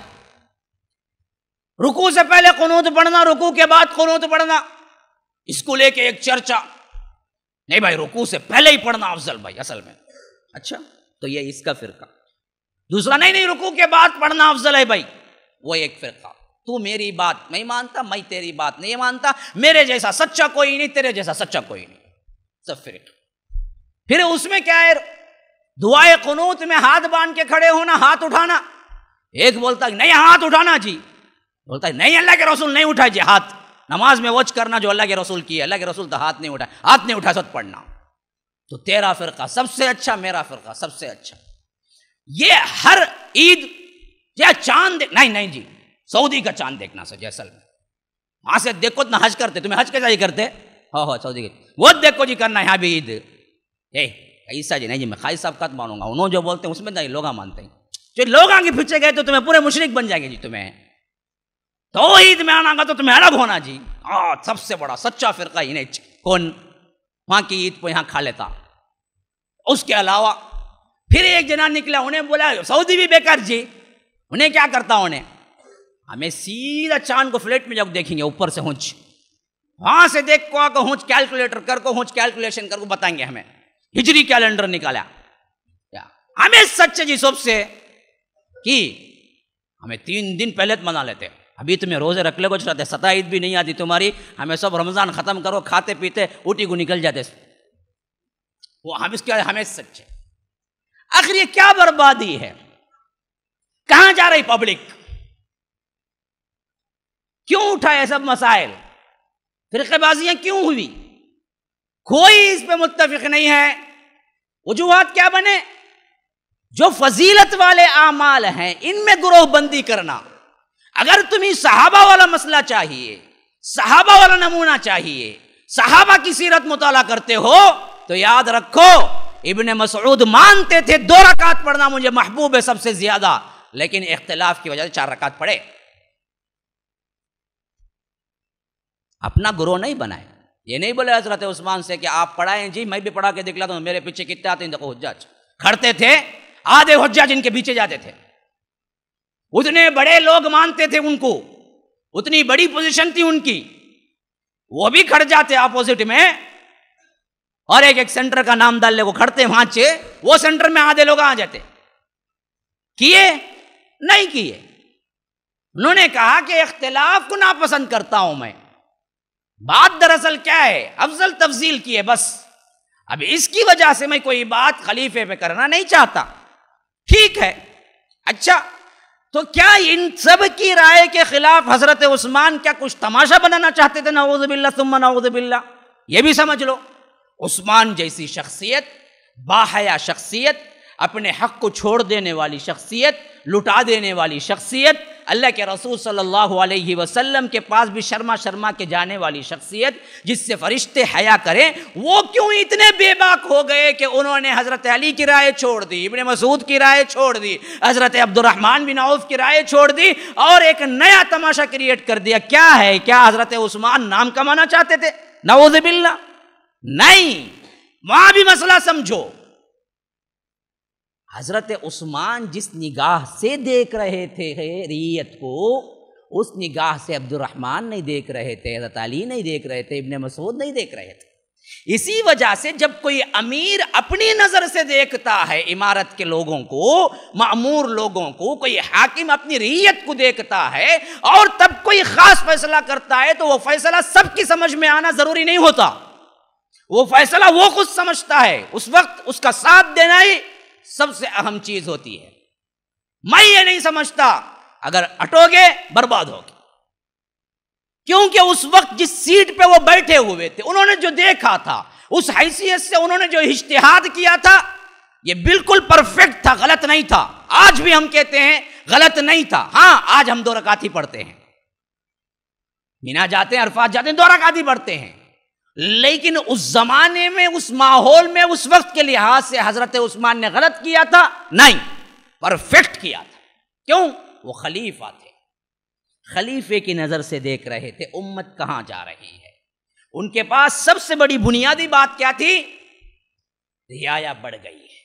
رکوع سے پہلے قنوت پڑھنا، رکوع کے بعد قنوت پڑھنا، اس کو لے کے ایک چرچا. نہیں بھائی رکوع سے پہلے ہی پڑھنا افضل بھائی اصل میں. اچھا تو یہ اس کا فرقہ. دوسرا نہیں رکوع کے بعد پڑھنا افضل ہے بھائی، وہ ایک فرقہ. تو میری بات نہیں مانتا، میں تیری بات نہیں مانتا، میرے جیسا سچا کوئی نہیں، تیرے جیسا سچا کوئی نہیں، سب فرقہ. پھر اس میں کیا ہے؟ دعائے قنوت میں ہاتھ باندھ کے کھڑے ہونا، ہاتھ اٹھانا. ایک بولتا ہے نہیں ہاتھ اٹھانا جی، بولتا ہے نہیں اللہ کے رسول نہیں اٹھائے جی ہاتھ. نماز میں وچ کرنا جو اللہ کے رسول کی ہے، اللہ کے رسول تو ہاتھ نہیں اٹھائے، ہاتھ نہیں اٹھائے سب پڑھنا. تو تیرا فرقہ سب سے اچھا، میرا فرقہ سب سے اچھا. یہ ہر عید یا چاند نہیں جی سعودی کا چاند دیکھنا سو جیسل میں، وہاں سے دیکھو نہ حج کرتے، تمہیں حج کیسا ہی کرتے؟ ہاں سعودی کے وہ دیکھو جی کرنا ہے یہاں بھی عید. ایسا جی نہیں جی میں خائی صاحب کا مانوں گا، انہوں جو بولتے ہیں اس میں نہیں لوگ مانتے ہیں. جو لوگ آگے پیچھے گئے تو تمہیں پورے مشرک بن جائیں گے جی. تمہیں تو عید میں آنا گا تو تمہیں الگ ہونا جی. سب سے بڑا سچا فرقہ انہیں کون وہاں کی عید کو یہاں کھا لیتا. اس کے علاوہ پھر ایک جنا نکلا، انہیں بولا سعودی بھی بیکار جی. انہیں کیا کرتا؟ انہیں ہمیں سیدھا چاند کو فلیٹ میں جب دیکھیں گے اوپر سے ہونچ، وہاں سے دیکھ کو ہونچ کیلکولیٹر کر کو ہونچ کیلکولیشن کر کو بتائیں گے ہمیں ہجری کیلنڈر نکالا. ہمیں سچ جی سب سے کہ ہمیں 3 دن پہلے منا لیتے. ابھی تمہیں روزے رکھ لے کچھ رہتے، 7 عید بھی نہیں آتی تمہاری، ہمیں سب رمضان ختم کرو، کھاتے پیتے اوٹی کو نکل جاتے. وہ ہم اس کے ہمیں سچ ہے. آخر یہ کیا بربادی ہے؟ کہاں جا رہی پبلک؟ کیوں اٹھائے سب مسائل؟ فرقے بازیاں کیوں ہوئی؟ کوئی اس پہ متفق نہیں ہے. وجوہات کیا بنے؟ جو فضیلت والے اعمال ہیں ان میں گروہ بندی کرنا. اگر تمہیں صحابہ والا مسئلہ چاہیے، صحابہ والا نمونہ چاہیے، صحابہ کی سیرت مطالعہ کرتے ہو تو یاد رکھو ابن مسعود مانتے تھے 2 رکعت پڑھنا مجھے محبوب ہے سب سے زیادہ، لیکن اختلاف کی وجہ سے 4 رکعت پڑھے. اپنا گروہ نہیں بنائے. یہ نہیں بولے حضرت عثمان سے کہ آپ پڑھائیں جی میں بھی پڑھا کے دکھلاتا ہوں، میرے پیچھے کتنے آتے ہیں دیکھو حجاج کھڑتے تھے، آدھے حجاج ان کے پیچھے جاتے تھے. اتنے بڑے لوگ مانتے تھے ان کو، اتنی بڑی پوزیشن تھی ان کی، وہ بھی کھڑ جاتے اپوزٹ میں اور ایک سینٹر کا نام ڈال لے وہ کھڑتے وہاں وہ سینٹر میں آدھے لوگ آ جاتے. کیے نہیں کیے. انہوں نے کہا کہ اختلاف کو ناپسند کرتا ہوں میں. بات دراصل کیا ہے؟ افضل تفضیل کی ہے بس. اب اس کی وجہ سے میں کوئی بات خلیفے پہ کرنا نہیں چاہتا. ٹھیک ہے. اچھا تو کیا ان سب کی رائے کے خلاف حضرت عثمان کیا کچھ تماشا بنانا چاہتے تھے؟ نعوذ باللہ ثم نعوذ باللہ. یہ بھی سمجھ لو عثمان جیسی شخصیت، باحیا شخصیت، اپنے حق کو چھوڑ دینے والی شخصیت، لٹا دینے والی شخصیت، اللہ کے رسول صلی اللہ علیہ وسلم کے پاس بھی شرما شرما کے جانے والی شخصیت، جس سے فرشتے حیا کریں، وہ کیوں اتنے بے باک ہو گئے کہ انہوں نے حضرت علی کی رائے چھوڑ دی، ابن مسعود کی رائے چھوڑ دی، حضرت عبد الرحمن بن عوف کی رائے چھوڑ دی اور ایک نیا تماشا کریٹ کر دیا؟ کیا ہے؟ کیا حضرت عثمان نام کمانا چاہتے تھے؟ نعوذ باللہ، نہیں، وہاں بھی مسئلہ سمجھو۔ حضرت عثمان جس نگاہ سے دیکھ رہے تھے ریت کو، اس نگاہ سے عبد الرحمن نہیں دیکھ رہے تھے، حضرت علی نہیں دیکھ رہے تھے، ابن مسعود نہیں دیکھ رہے تھے۔ اسی وجہ سے جب کوئی امیر اپنی نظر سے دیکھتا ہے امارت کے لوگوں کو، مأمور لوگوں کو، کوئی حاکم اپنی ریت کو دیکھتا ہے اور تب کوئی خاص فیصلہ کرتا ہے، تو وہ فیصلہ سب کی سمجھ میں آنا ضروری نہیں ہوتا۔ وہ فیصلہ وہ خود سمجھتا ہے، اس وقت اس کا ساتھ دینا ہی سب سے اہم چیز ہوتی ہے۔ میں یہ نہیں سمجھتا، اگر اٹو گے برباد ہوگی، کیونکہ اس وقت جس سیٹ پہ وہ بیٹھے ہوئے تھے، انہوں نے جو دیکھا تھا، اس حیثیت سے انہوں نے جو اجتہاد کیا تھا، یہ بالکل پرفیکٹ تھا، غلط نہیں تھا۔ آج بھی ہم کہتے ہیں غلط نہیں تھا۔ ہاں، آج ہم 2 رکعت ہی پڑھتے ہیں، مینا جاتے ہیں، عرفات جاتے ہیں، 2 رکعت ہی پڑھتے ہیں، لیکن اس زمانے میں، اس ماحول میں، اس وقت کے لحاظ سے حضرت عثمان نے غلط کیا تھا؟ نہیں، پرفیکٹ کیا تھا۔ کیوں؟ وہ خلیفہ تھے، خلیفے کی نظر سے دیکھ رہے تھے امت کہاں جا رہی ہے۔ ان کے پاس سب سے بڑی بنیادی بات کیا تھی؟ رعایا بڑھ گئی ہے۔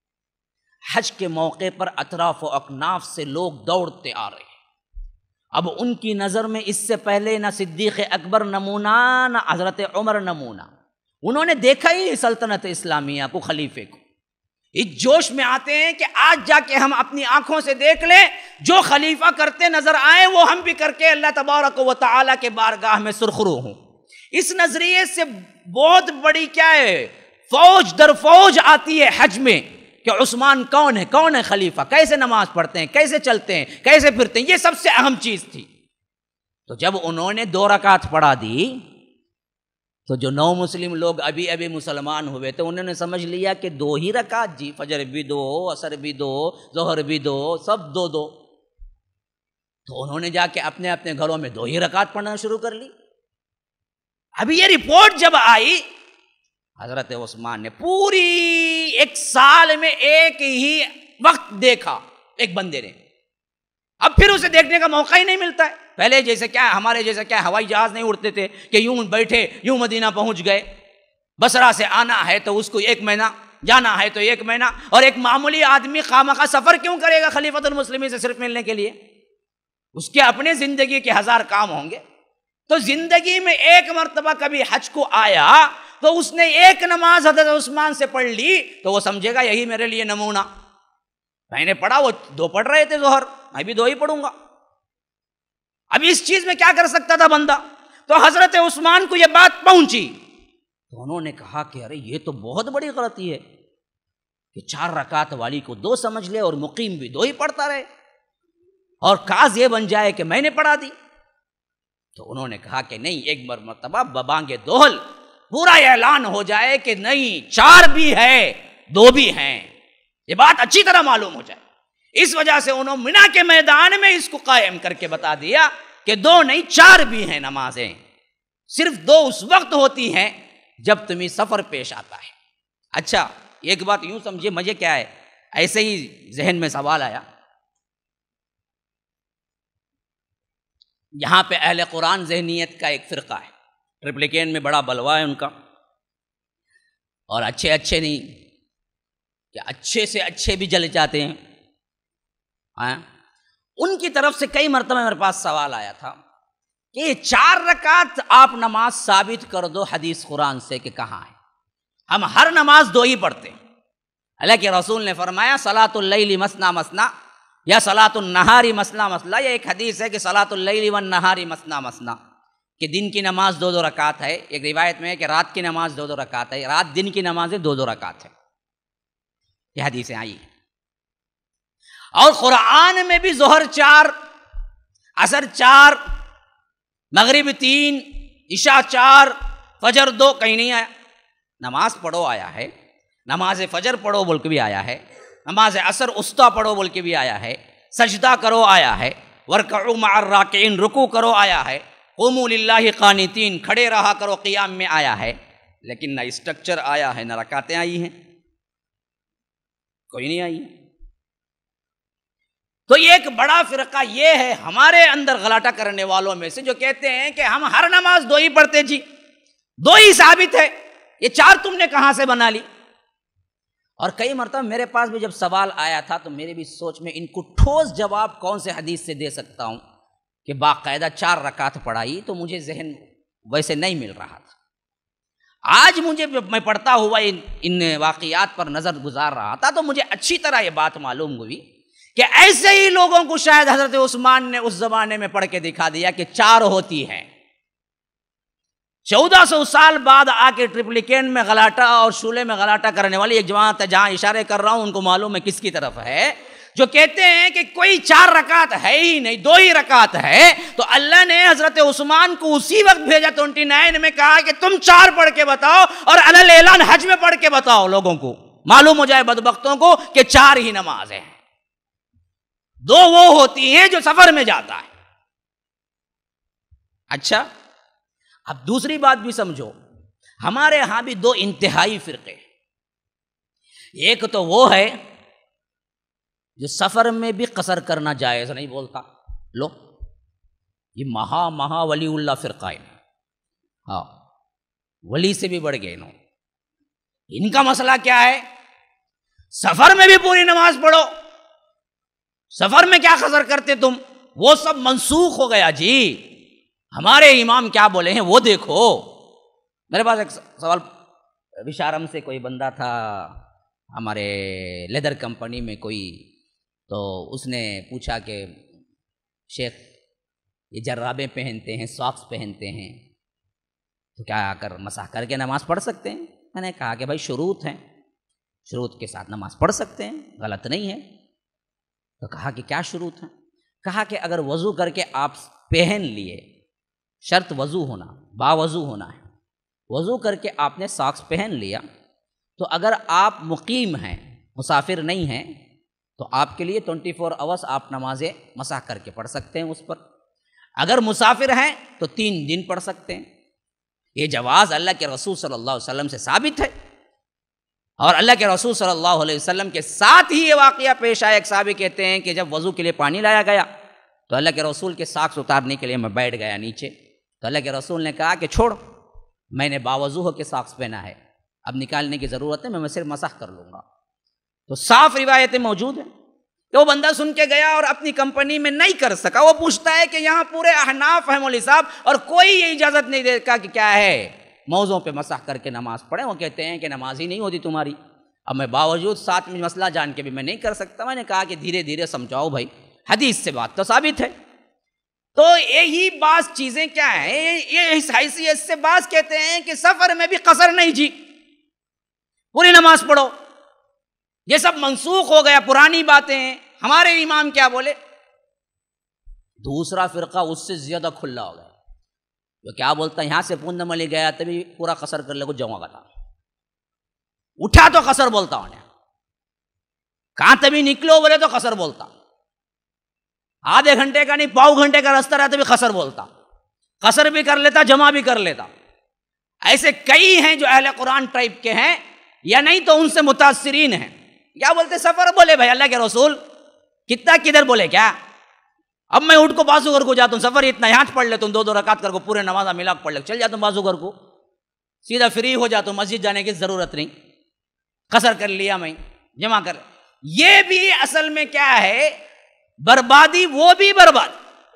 حج کے موقع پر اطراف و اکناف سے لوگ دوڑتے آ رہے ہیں۔ اب ان کی نظر میں اس سے پہلے نہ صدیق اکبر نمونہ، نہ حضرت عمر نمونہ، انہوں نے دیکھا ہی سلطنت اسلامیہ کو، خلیفے کو۔ اس جوش میں آتے ہیں کہ آج جا کے ہم اپنی آنکھوں سے دیکھ لیں، جو خلیفہ کرتے نظر آئے وہ ہم بھی کر کے اللہ تبارک و تعالیٰ کے بارگاہ میں سرخرو ہوں۔ اس نظریے سے بہت بڑی کیا ہے، فوج در فوج آتی ہے حج میں، کہ عثمان کون ہے، کون ہے خلیفہ، کیسے نماز پڑھتے ہیں، کیسے چلتے ہیں، کیسے پھرتے ہیں، یہ سب سے اہم چیز تھی۔ تو جب انہوں نے 2 رکعت پڑھا دی، تو جو نو مسلم لوگ ابھی مسلمان ہوئے تھے، انہوں نے سمجھ لیا کہ 2 ہی رکعت، جی فجر بھی 2، عصر بھی 2، ظہر بھی 2، سب 2۔ تو انہوں نے جا کے اپنے اپنے گھروں میں 2 ہی رکعت پڑھنا شروع کر لی۔ ابھی یہ رپورٹ جب آئی، حضرت عثمان نے پوری 1 سال میں ایک ہی وقت دیکھا ایک بندے نے، اب پھر اسے دیکھنے کا موقع ہی نہیں ملتا ہے۔ پہلے جیسے کیا، ہمارے جیسے کیا ہوائی جہاز نہیں اڑتے تھے کہ یوں بیٹھے یوں مدینہ پہنچ گئے، بصرہ سے آنا ہے تو اس کو 1 مہینہ، جانا ہے تو 1 مہینہ، اور ایک معمولی آدمی خواہ سفر کیوں کرے گا خلیفۃ المسلمین سے صرف ملنے کے لیے؟ اس کے اپنے زندگی کے 1000 کام ہوں گے۔ تو زندگی میں 1 مرتبہ کبھی حج کو آیا تو اس نے 1 نماز حضرت عثمان سے پڑھ لی، تو وہ سمجھے گا یہی میرے لیے نمونہ، میں نے پڑھا، وہ 2 پڑھ رہے تھے ظہر، میں بھی 2 ہی پڑھوں گا۔ اب اس چیز میں کیا کر سکتا تھا بندہ؟ تو حضرت عثمان کو یہ بات پہنچی، تو انہوں نے کہا کہ ارے یہ تو بہت بڑی غلطی ہے کہ 4 رکعت والی کو 2 سمجھ لے اور مقیم بھی 2 ہی پڑھتا رہے، اور کاز یہ بن جائے کہ میں نے پڑھا دی۔ تو انہوں نے کہا کہ نہیں، 1 مرتبہ ببانگ دوہل پورا اعلان ہو جائے کہ نہیں، 4 بھی ہے 2 بھی ہیں، یہ بات اچھی طرح معلوم ہو جائے۔ اس وجہ سے انہوں منا کے میدان میں اس کو قائم کر کے بتا دیا کہ 2 نہیں 4 بھی ہیں نمازیں، صرف 2 اس وقت ہوتی ہیں جب تمہیں سفر پیش آتا ہے۔ اچھا، ایک بات یوں سمجھے، مجھے کیا ہے، ایسے ہی ذہن میں سوال آیا، یہاں پہ اہل قرآن ذہنیت کا ایک فرقہ ہے، ٹرپلیکین میں بڑا بلوا ہے ان کا، اور اچھے نہیں کہ اچھے سے اچھے بھی جل جاتے ہیں۔ ان کی طرف سے کئی مرتبہ میرے پاس سوال آیا تھا کہ یہ 4 رکعت آپ نماز ثابت کر دو حدیث قرآن سے کہ کہاں ہے؟ ہم ہر نماز 2 ہی پڑھتے ہیں۔ اللہ کے رسول نے فرمایا صلاۃ اللیل مثنی مثنی یا صلاۃ النہار مثنی مثنی، یہ ایک حدیث ہے کہ صلاۃ اللیل والنہار مثنی مثنی، کہ دن کی نماز 2 رکعت ہے، ایک روایت میں ہے کہ رات کی نماز 2 رکعت ہے، رات دن کی نمازیں 2 رکعت ہے، یہ حدیثیں آئی ہیں۔ اور قرآن میں بھی ظہر 4، عصر 4، مغرب 3، عشاء 4، فجر 2 کہیں نہیں آیا۔ نماز پڑھو آیا ہے، نماز فجر پڑھو بول کے بھی آیا ہے، نماز عصر وسطیٰ پڑھو بول کے بھی آیا ہے، سجدہ کرو آیا ہے، ورکعوا مع الراکعین رکوع کرو آیا ہے، قوموا للہ قانتین کھڑے رہا کرو قیام میں آیا ہے، لیکن نہ اسٹرکچر آیا ہے نہ رکعتیں آئی ہیں، کوئی نہیں آئی ہے۔ تو یہ ایک بڑا فرقہ یہ ہے ہمارے اندر غلاٹہ کرنے والوں میں سے جو کہتے ہیں کہ ہم ہر نماز دو ہی پڑھتے جی، دو ہی ثابت ہے، یہ چار تم نے کہاں سے بنا لی؟ اور کئی مرتبہ میرے پاس بھی جب سوال آیا تھا تو میرے بھی سوچ میں ان کو ٹھوس جواب کون سے حدیث سے دے سکتا ہوں کہ باقاعدہ 4 رکعت پڑھائی، تو مجھے ذہن ویسے نہیں مل رہا تھا۔ آج مجھے میں پڑھتا ہوا ان واقعات پر نظر گزار رہا تھا تو مجھے اچھی طرح یہ بات معلوم ہوئی کہ ایسے ہی لوگوں کو شاید حضرت عثمان نے اس زمانے میں پڑھ کے دکھا دیا کہ 4 ہوتی ہیں۔ 1400 سال بعد آ کے ٹرپلیکین میں غلاٹہ اور شولے میں غلاٹہ کرنے والی ایک جماعت ہے، جہاں اشارے کر رہا ہوں ان کو معلوم ہے کس کی طرف ہے، جو کہتے ہیں کہ کوئی 4 رکعت ہے ہی نہیں، 2 ہی رکعت ہے۔ تو اللہ نے حضرت عثمان کو اسی وقت بھیجا 29 میں، کہا کہ تم 4 پڑھ کے بتاؤ اور علی اعلان حج میں پڑھ کے بتاؤ، لوگوں کو معلوم ہو جائے بدبختوں کو کہ 4 ہی نماز ہیں، 2 وہ ہوتی ہیں جو سفر میں جاتا ہے۔ اچھا، اب دوسری بات بھی سمجھو، ہمارے ہاں بھی 2 انتہائی فرقے، ایک تو وہ ہے جو سفر میں بھی قصر کرنا جائز نہیں بولتا، لو یہ مہا ولی اللہ فرقہ ہے، ہاں ولی سے بھی بڑھ گئے انہوں۔ ان کا مسئلہ کیا ہے؟ سفر میں بھی پوری نماز پڑھو، سفر میں کیا قصر کرتے تم؟ وہ سب منسوخ ہو گیا جی، ہمارے امام کیا بولے ہیں وہ دیکھو۔ میرے پاس ایک سوال، بشارم سے کوئی بندہ تھا ہمارے لیدر کمپنی میں کوئی، تو اس نے پوچھا کہ شیخ یہ جرابیں پہنتے ہیں، ساکس پہنتے ہیں، تو کیا آ کر مسح کر کے نماز پڑھ سکتے ہیں؟ میں نے کہا کہ بھائی شروط ہیں، شروط کے ساتھ نماز پڑھ سکتے ہیں، غلط نہیں ہے۔ تو کہا کہ کیا شروط ہیں؟ کہا کہ اگر وضو کر کے آپ پہن لیے، شرط وضو ہونا، باوضو ہونا ہے، وضو کر کے آپ نے ساکس پہن لیا، تو اگر آپ مقیم ہیں، مسافر نہیں ہیں، تو آپ کے لیے 24 آورس آپ نمازیں مسح کر کے پڑھ سکتے ہیں اس پر۔ اگر مسافر ہیں تو 3 دن پڑھ سکتے ہیں۔ یہ جواز اللہ کے رسول صلی اللہ علیہ وسلم سے ثابت ہے، اور اللہ کے رسول صلی اللہ علیہ وسلم کے ساتھ ہی یہ واقعہ پیش آیا۔ ایک صحابی کہتے ہیں کہ جب وضو کے لیے پانی لایا گیا تو اللہ کے رسول کے ساکس اتارنے کے لیے میں بیٹھ گیا نیچے، تو اللہ کے رسول نے کہا کہ چھوڑ، میں نے باوضو ہو کے ساکس پہنا ہے، اب نکالنے کی ضرورت ہے، میں صرف مسح کر لوں گا۔ تو صاف روایتیں موجود ہیں کہ وہ بندہ سن کے گیا اور اپنی کمپنی میں نہیں کر سکا۔ وہ پوچھتا ہے کہ یہاں پورے احناف ہیں مولوی صاحب، اور کوئی یہ اجازت نہیں دیتا کہ کیا ہے موضوع پہ مسح کر کے نماز پڑھیں۔ وہ کہتے ہیں کہ نماز ہی نہیں ہوتی تمہاری۔ اب میں باوجود ساتھ میں مسئلہ جان کے بھی میں نہیں کر سکتا۔ میں نے کہا کہ دھیرے دھیرے سمجھاؤ بھائی، حدیث سے بات تو ثابت ہے۔ تو یہی بعض چیزیں کیا ہیں، یہ اس حیثیت سے بعض کہتے ہیں کہ سفر میں بھی قصر نہیں جی، پوری نماز پڑھو، یہ سب منسوخ ہو گیا، پرانی باتیں ہیں۔ ہمارے امام کیا بولے؟ دوسرا فرقہ اس سے زیادہ کھلا ہو گیا، جو کیا بولتا ہے یہاں سے پوندملی گیا تبھی پورا قصر کر لے کو جمع کرتا، اٹھا تو قصر بولتا ہوں، کہاں تبھی نکلو بولے تو قصر بولتا، آدھے گھنٹے کا نہیں پاؤ گھنٹے کا راستہ رہتا بھی قصر بولتا، قصر بھی کر لیتا جمع بھی کر لیتا۔ ایسے کئی ہیں جو اہل قرآن ٹائپ کے ہیں، یا نہیں تو ان سے متاثرین ہیں۔ کیا بولتے؟ سفر بولے بھائی اللہ کے رسول کتنا کدھر بولے کیا؟ اب میں اٹھ کو بازو گھر کو جاتا ہوں، سفر اتنا یہاں پڑھ لیتا ہوں، 2 رکعت کر کو پورے نماز ملاک پڑھ لے، چل جاتا ہوں بازو گھر کو، سیدھا فری ہو جاتا ہوں، مسجد جانے کی ضرورت نہیں، قصر کر لیا میں جمع کر۔ یہ بھی اصل میں کیا ہے؟ بربادی، وہ بھی برباد۔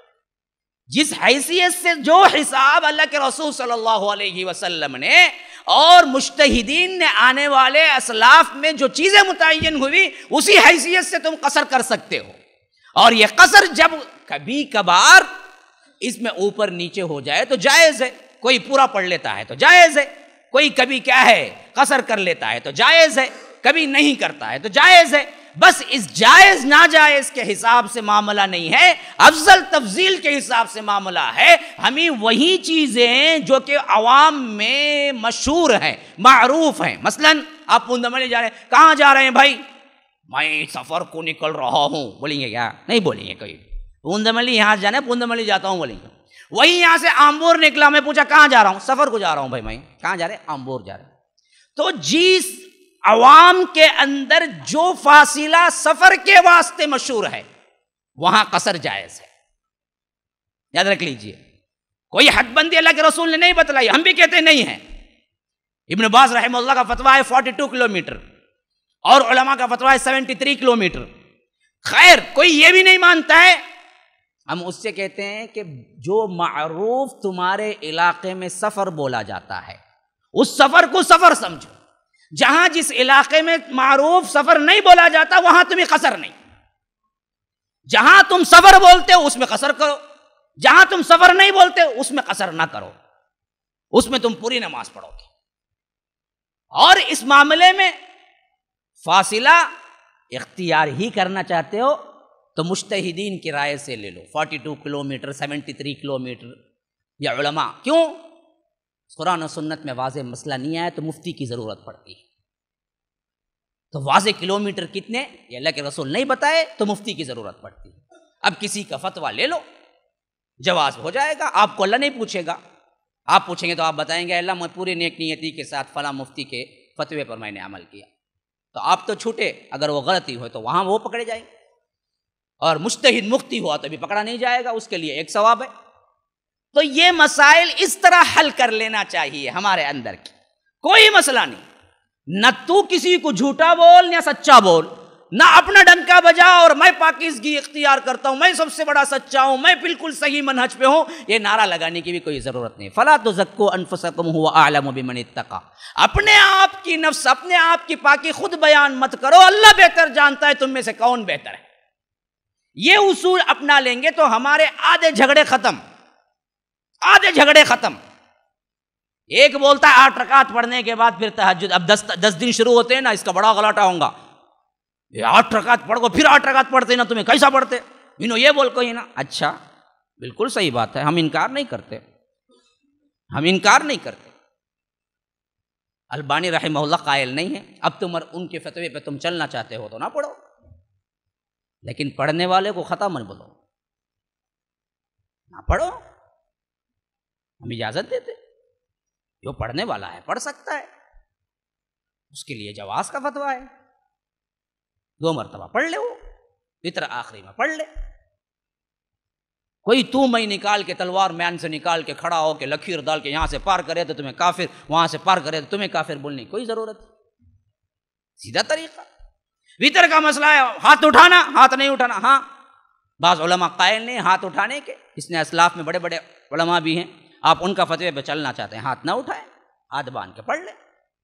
جس حیثیت سے جو حساب اللہ کے رسول صلی اللہ علیہ وسلم نے اور مجتہدین نے آنے والے اسلاف میں جو چیزیں متعین ہوئی، اسی حیثیت سے تم قصر کر سکتے ہو۔ اور یہ قصر جب کبھی کبھار اس میں اوپر نیچے ہو جائے تو جائز ہے، کوئی پورا پڑھ لیتا ہے تو جائز ہے، کوئی کبھی کیا ہے قصر کر لیتا ہے تو جائز ہے، کبھی نہیں کرتا ہے تو جائز ہے۔ بس اس جائز ناجائز کے حساب سے معاملہ نہیں ہے، افضل تفضیل کے حساب سے معاملہ ہے۔ ہمیں وہی چیزیں جو کہ عوام میں مشہور ہیں، معروف ہیں، مثلا آپ پوندملی جا رہے ہیں، کہاں جا رہے ہیں بھائی؟ میں سفر کو نکل رہا ہوں، بولیں گے کیا؟ نہیں بولیں گے کوئی. پوندملی یہاں جانا ہے، پوندملی جاتا ہوں بولیں گے. وہی یہاں سے آمبور نکلا، میں پوچھا کہاں جا رہا ہوں؟ سفر کو جا رہا ہوں. بھائی میں کہاں جا رہے؟ آمبور جا رہے. تو جس عوام کے اندر جو فاصلہ سفر کے واسطے مشہور ہے وہاں قصر جائز ہے. یاد رکھ لیجئے، کوئی حد بندی اللہ کے رسول نے نہیں بتلائی، ہم بھی کہتے نہیں ہیں. ابن باز رحمہ اللہ کا فتویٰ ہے 42 کلومیٹر اور علماء کا فتویٰ ہے 73 کلومیٹر. خیر کوئی یہ بھی نہیں مانتا ہے، ہم اس سے کہتے ہیں کہ جو معروف تمہارے علاقے میں سفر بولا جاتا ہے اس سفر کو سفر سمجھو. جہاں جس علاقے میں معروف سفر نہیں بولا جاتا وہاں تمہیں قصر نہیں. جہاں تم سفر بولتے ہو اس میں قصر کرو، جہاں تم سفر نہیں بولتے اس میں قصر نہ کرو، اس میں تم پوری نماز پڑھو گے. اور اس معاملے میں فاصلہ اختیار ہی کرنا چاہتے ہو تو مجتہدین کی رائے سے لے لو. 42 کلومیٹر 73 کلومیٹر یا علماء کیوں؟ قرآن و سنت میں واضح مسئلہ نہیں آیا تو مفتی کی ضرورت پڑتی ہے. تو واضح کلومیٹر کتنے یہ اللہ کے رسول نہیں بتائے تو مفتی کی ضرورت پڑتی ہے. اب کسی کا فتویٰ لے لو، جواز ہو جائے گا. آپ کو اللہ نہیں پوچھے گا، آپ پوچھیں گے تو آپ بتائیں گے اللہ میں پوری نیک نیتی کے ساتھ فلاں مفتی کے فتوے پر میں نے عمل کیا. تو آپ تو چھوٹے، اگر وہ غلطی ہوئے تو وہاں وہ پکڑے جائیں گے، اور مجتہد مفتی ہوا تو بھی پکڑا نہیں جائے گا، اس کے لیے ایک ثواب ہے. تو یہ مسائل اس طرح حل کر لینا چاہیے ہمارے اندر کی. کوئی مسئلہ نہیں، نہ تو کسی کو جھوٹا بول یا سچا بول، نہ اپنا ڈنکا بجا اور میں پاکیزگی اختیار کرتا ہوں، میں سب سے بڑا سچا ہوں، میں بالکل صحیح منہج پہ ہوں. یہ نعرہ لگانے کی بھی کوئی ضرورت نہیں. فلا تزکوا انفسکم هو اعلم بمن اتقى. اپنے آپ کی نفس، اپنے آپ کی پاکی خود بیان مت کرو، اللہ بہتر جانتا ہے تم میں سے کون بہتر ہے. یہ اصول اپنا لیں گے تو ہمارے آدھے جھگڑے ختم، آدھے جھگڑے ختم. ایک بولتا ہے 8 رکعت پڑھنے کے بعد پھر تہجد. اب 10 دن شروع ہوتے ہیں نا، اس کا بڑا غلاٹہ ہوگا. یہ 8 رکعت پڑھ گو پھر 8 رکعت پڑھتے نا، تمہیں کیسا پڑھتے انہوں یہ بول کوئی نا. اچھا بالکل صحیح بات ہے، ہم انکار نہیں کرتے، ہم انکار نہیں کرتے. البانی رحمہ اللہ قائل نہیں ہے. اب تم ان کے فتوے پہ تم چلنا چاہتے ہو تو نہ پڑھو، لیکن پڑھنے والے کو خطا مت بولو، نہ پڑھو. ہم اجازت دیتے، جو پڑھنے والا ہے پڑھ سکتا ہے، اس کے لیے جواز کا فتویٰ ہے. 2 مرتبہ پڑھ لے، وہ وتر آخری میں پڑھ لے. کوئی تو میں نکال کے تلوار میان سے نکال کے کھڑا ہو کے لکیر ڈال کے یہاں سے پار کرے تو تمہیں کافر، وہاں سے پار کرے تو تمہیں کافر بولنے کی کوئی ضرورت نہیں. سیدھا طریقہ. وتر کا مسئلہ ہے ہاتھ اٹھانا، ہاتھ نہیں اٹھانا. ہاں بعض علماء قائل نہیں ہاتھ اٹھانے کے، اس نے اسلاف میں بڑے بڑے علماء بھی ہیں، آپ ان کا فتوے پہ چلنا چاہتے ہیں ہاتھ نہ اٹھائیں، ہاتھ باندھ کے پڑھ لیں.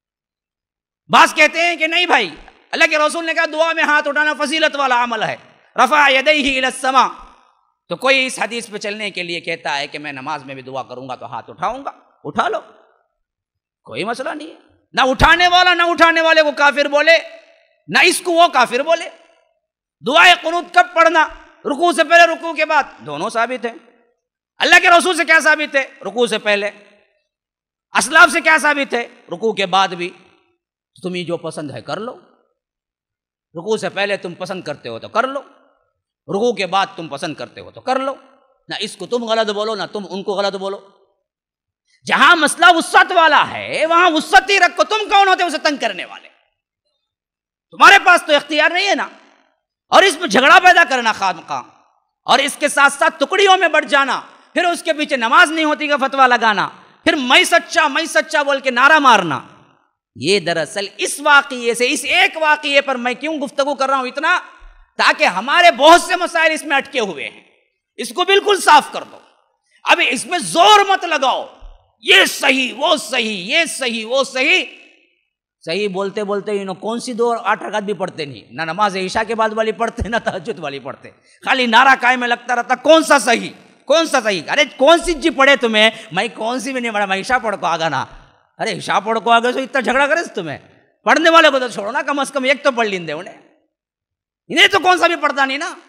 بعض کہتے ہیں کہ نہیں بھائی، اللہ کے رسول نے کہا دعا میں ہاتھ اٹھانا فضیلت والا عمل ہے، رفع یدیہ الی السماء. تو کوئی اس حدیث پہ چلنے کے لیے کہتا ہے کہ میں نماز میں بھی دعا کروں گا تو ہاتھ اٹھاؤں گا، اٹھا لو، کوئی مسئلہ نہیں ہے. نہ اٹھانے والا نہ اٹھانے والے کو کافر بولے، نہ اس کو وہ کافر بولے. دعائے قنوت کب پڑھنا؟ رکوع سے پہلے، رکوع کے بعد، دونوں ثابت ہیں. اللہ کے رسول سے کیا ثابت ہے؟ رکوع سے پہلے. اسلاف سے کیا ثابت ہے؟ رکوع کے بعد بھی. تمہیں جو پسند ہے کر لو. رکوع سے پہلے تم پسند کرتے ہو تو کر لو، رکوع کے بعد تم پسند کرتے ہو تو کر لو. نہ اس کو تم غلط بولو نہ تم ان کو غلط بولو. جہاں مسئلہ وسعت والا ہے وہاں وسعت ہی رکھو. تم کون ہوتے اسے تنگ کرنے والے؟ تمہارے پاس تو اختیار نہیں ہے نا. اور اس میں جھگڑا پیدا کرنا خواہ، اور اس کے ساتھ ساتھ ٹکڑیوں میں بٹ جانا، پھر اس کے پیچھے نماز نہیں ہوتی کا فتویٰ لگانا، پھر میں سچا بول کے نعرہ مارنا. یہ دراصل اس واقعے سے، اس ایک واقعے پر میں کیوں گفتگو کر رہا ہوں اتنا، تاکہ ہمارے بہت سے مسائل اس میں اٹکے ہوئے ہیں، اس کو بالکل صاف کر دو. اب اس میں زور مت لگاؤ یہ صحیح وہ صحیح، یہ صحیح وہ صحیح. صحیح بولتے بولتے کون سی 8 رکعت بھی پڑھتے نہیں، نہ نماز عشاء کے بعد والی پڑھتے نہ تہجد والی پڑھتے، خالی نعرہ قائم میں لگتا رہتا کون سا صحیح کون سا صحیح. ارے کون سی جی پڑھے تمہیں؟ میں کون سی بھی نہیں پڑھا، میں عشاء پڑھ کو آگا نا. ارے عشاء پڑھ کو آگے تو اتنا جھگڑا کرے تمہیں؟ پڑھنے والے کو تو چھوڑو نا، کم از کم ایک تو پڑھ لیندے انہیں تو کون سا بھی پڑھتا نہیں نا.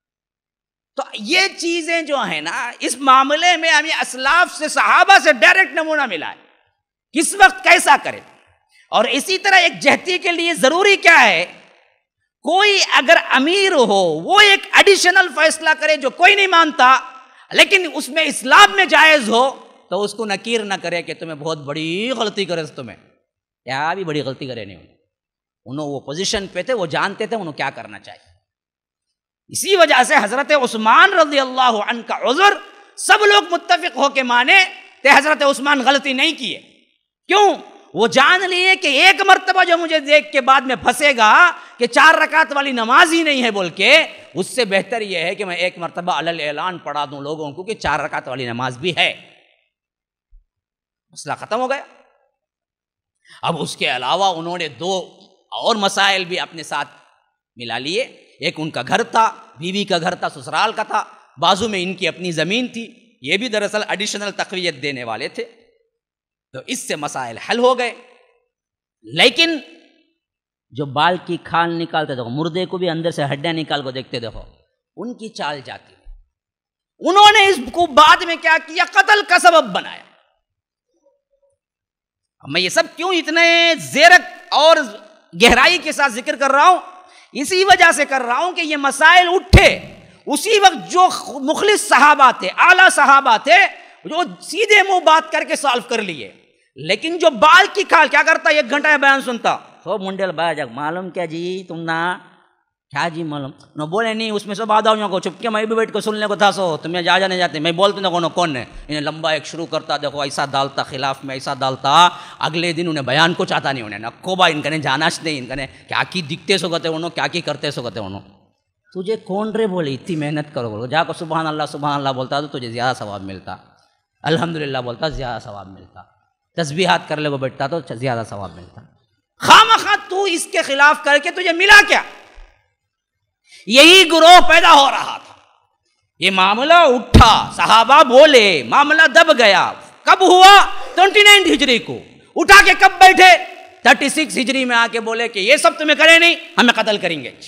تو یہ چیزیں جو ہیں نا، اس معاملے میں ہمیں اسلاف سے، صحابہ سے ڈائریکٹ نمونہ ملا ہے کس وقت کیسا کرے. اور اسی طرح ایک جہتی کے لیے ضروری کیا ہے؟ کوئی اگر امیر ہو وہ ایک ایڈیشنل فیصلہ کرے جو کوئی نہیں مانتا لیکن اس میں اسلام میں جائز ہو تو اس کو نکیر نہ کرے کہ تمہیں بہت بڑی غلطی کرے، تمہیں کیا بھی بڑی غلطی کرے نہیں، انہوں وہ پوزیشن پہ تھے، وہ جانتے تھے انہوں کیا کرنا چاہیے۔ اسی وجہ سے حضرت عثمان رضی اللہ عنہ کا عذر سب لوگ متفق ہو کے مانے کہ حضرت عثمان غلطی نہیں کیے، کیوں؟ وہ جان لیے کہ ایک مرتبہ جو مجھے دیکھ کے بعد میں پھنسے گا کہ 4 رکعت والی نماز ہی نہیں ہے بول کے، اس سے بہتر یہ ہے کہ میں ایک مرتبہ علی اعلان پڑھا دوں لوگوں کو کہ 4 رکعت والی نماز بھی ہے، مسئلہ ختم ہو گیا۔ اب اس کے علاوہ انہوں نے 2 اور مسائل بھی اپنے ساتھ ملا لیے، ایک ان کا گھر تھا، بیوی کا گھر تھا، سسرال کا تھا، بازو میں ان کی اپنی زمین تھی، یہ بھی دراصل ایڈیشنل تقویت دینے والے تھے، تو اس سے مسائل حل ہو گئے۔ لیکن جو بال کی کھال نکالتے دیکھو، مردے کو بھی اندر سے ہڈیاں نکال کو دیکھتے دیکھو، ان کی چال جاتی، انہوں نے اس کو بعد میں کیا کیا، قتل کا سبب بنایا۔ میں یہ سب کیوں اتنے زیرک اور گہرائی کے ساتھ ذکر کر رہا ہوں؟ اسی وجہ سے کر رہا ہوں کہ یہ مسائل اٹھے اسی وقت جو مخلص صحابہ تھے، اعلیٰ صحابہ تھے، جو سیدھے منہ بات کر کے سالو کر لیے۔ لیکن جو بال کی کھال کیا کرتا، 1 گھنٹہ بیان سنتا، سو منڈل بایا جگ معلوم کیا جی تم نا کیا جی معلوم نو بولے نہیں، اس میں سب آدھاؤں کو چپ کے میں بھی بیٹھ کو سننے کو تھا، سو تمہیں جا جانے جاتے، میں بولتے نہ کون ہے، انہیں لمبا ایک شروع کرتا، دیکھو ایسا ڈالتا خلاف میں ایسا ڈالتا، اگلے دن انہیں بیان کو چاہتا نہیں، انہیں نکو با ان کنے جاناش نہیں، ان کنے کیا کی دکھتے سو گتے انہوں، کیا کی کرتے سو گتے انہوں، تجھے کون رے بولے اتنی محنت کرو بولو، جا کو سبحان اللہ بولتا تو تجھے زیادہ ثواب ملتا، الحمدللہ بولتا زیادہ ثواب ملتا، تسبیحات کر لے کو بیٹھتا تو زیادہ ثواب ملتا، خامخواہ تو اس کے خلاف کر کے تجھے ملا کیا؟ یہی گروہ پیدا ہو رہا تھا، یہ معاملہ اٹھا، صحابہ بولے، معاملہ دب گیا، کب ہوا؟ 29 ہجری کو اٹھا کے کب بیٹھے؟ 36 ہجری میں آ کے بولے کہ یہ سب تمہیں کرے نہیں، ہمیں قتل کریں گے۔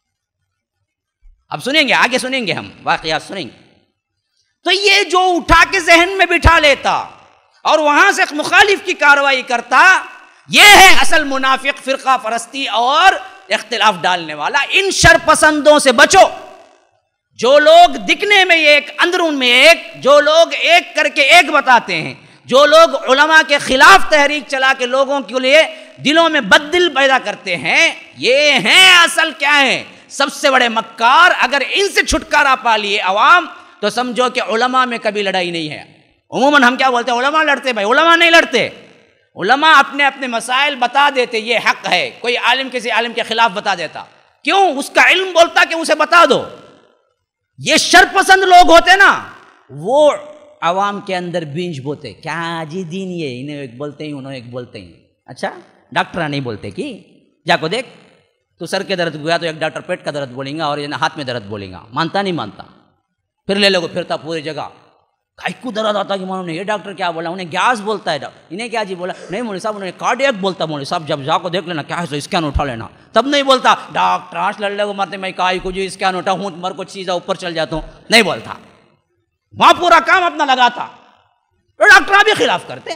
اب سنیں گے، آگے سنیں گے، ہم واقعات سنیں گے۔ تو یہ جو اٹھا کے ذہن میں بٹھا لیتا اور وہاں سے مخالف کی کارروائی کرتا، یہ ہے اصل منافق، فرقہ پرستی اور اختلاف ڈالنے والا۔ ان شر پسندوں سے بچو، جو لوگ دکھنے میں ایک، اندرون میں ایک، جو لوگ ایک کر کے ایک بتاتے ہیں، جو لوگ علماء کے خلاف تحریک چلا کے لوگوں کے لیے دلوں میں بددل پیدا کرتے ہیں، یہ ہیں اصل کیا ہیں؟ سب سے بڑے مکار۔ اگر ان سے چھٹکارا پا لیے عوام تو سمجھو کہ علماء میں کبھی لڑائی نہیں ہے۔ عموماً ہم کیا بولتے ہیں؟ علماء لڑتے، بھائی علماء نہیں لڑتے، علماء اپنے اپنے مسائل بتا دیتے، یہ حق ہے، کوئی عالم کسی عالم کے خلاف بتا دیتا، کیوں؟ اس کا علم بولتا کہ اسے بتا دو۔ یہ شرپسند لوگ ہوتے نا، وہ عوام کے اندر بینج بوتے، کیا جی دین یہ، انہیں ایک بولتے ہی انہوں ایک بولتے ہی، اچھا ڈاکٹر نہیں بولتے کہ جا کو دیکھ تو سر کے درد گیا تو ایک ڈاکٹر پیٹ کا درد بولیں گا اور ہاتھ میں درد بولیں گا، مانتا نہیں مانتا، پھر لے لو پھرتا پوری جگہ، کائی کو درد آتا کہ معلوم نہیں یہ ڈاکٹر کیا بولا، انہیں گیس بولتا ہے ڈاکٹر، انہیں کیا جی بولا، نہیں مولوی صاحب انہوں نے کارڈیاک بولتا، مولوی صاحب جب جا کو دیکھ لینا کیا ہے سو اسکین اٹھا لینا، تب نہیں بولتا ڈاکٹر آنچ لڑ کو مرتے میں کائی کو جو اسکین اٹھا ہوں مر کو چیزیں اوپر چل جاتا ہوں، نہیں بولتا، وہاں پورا کام اپنا لگاتا۔ تو ڈاکٹر بھی خلاف کرتے،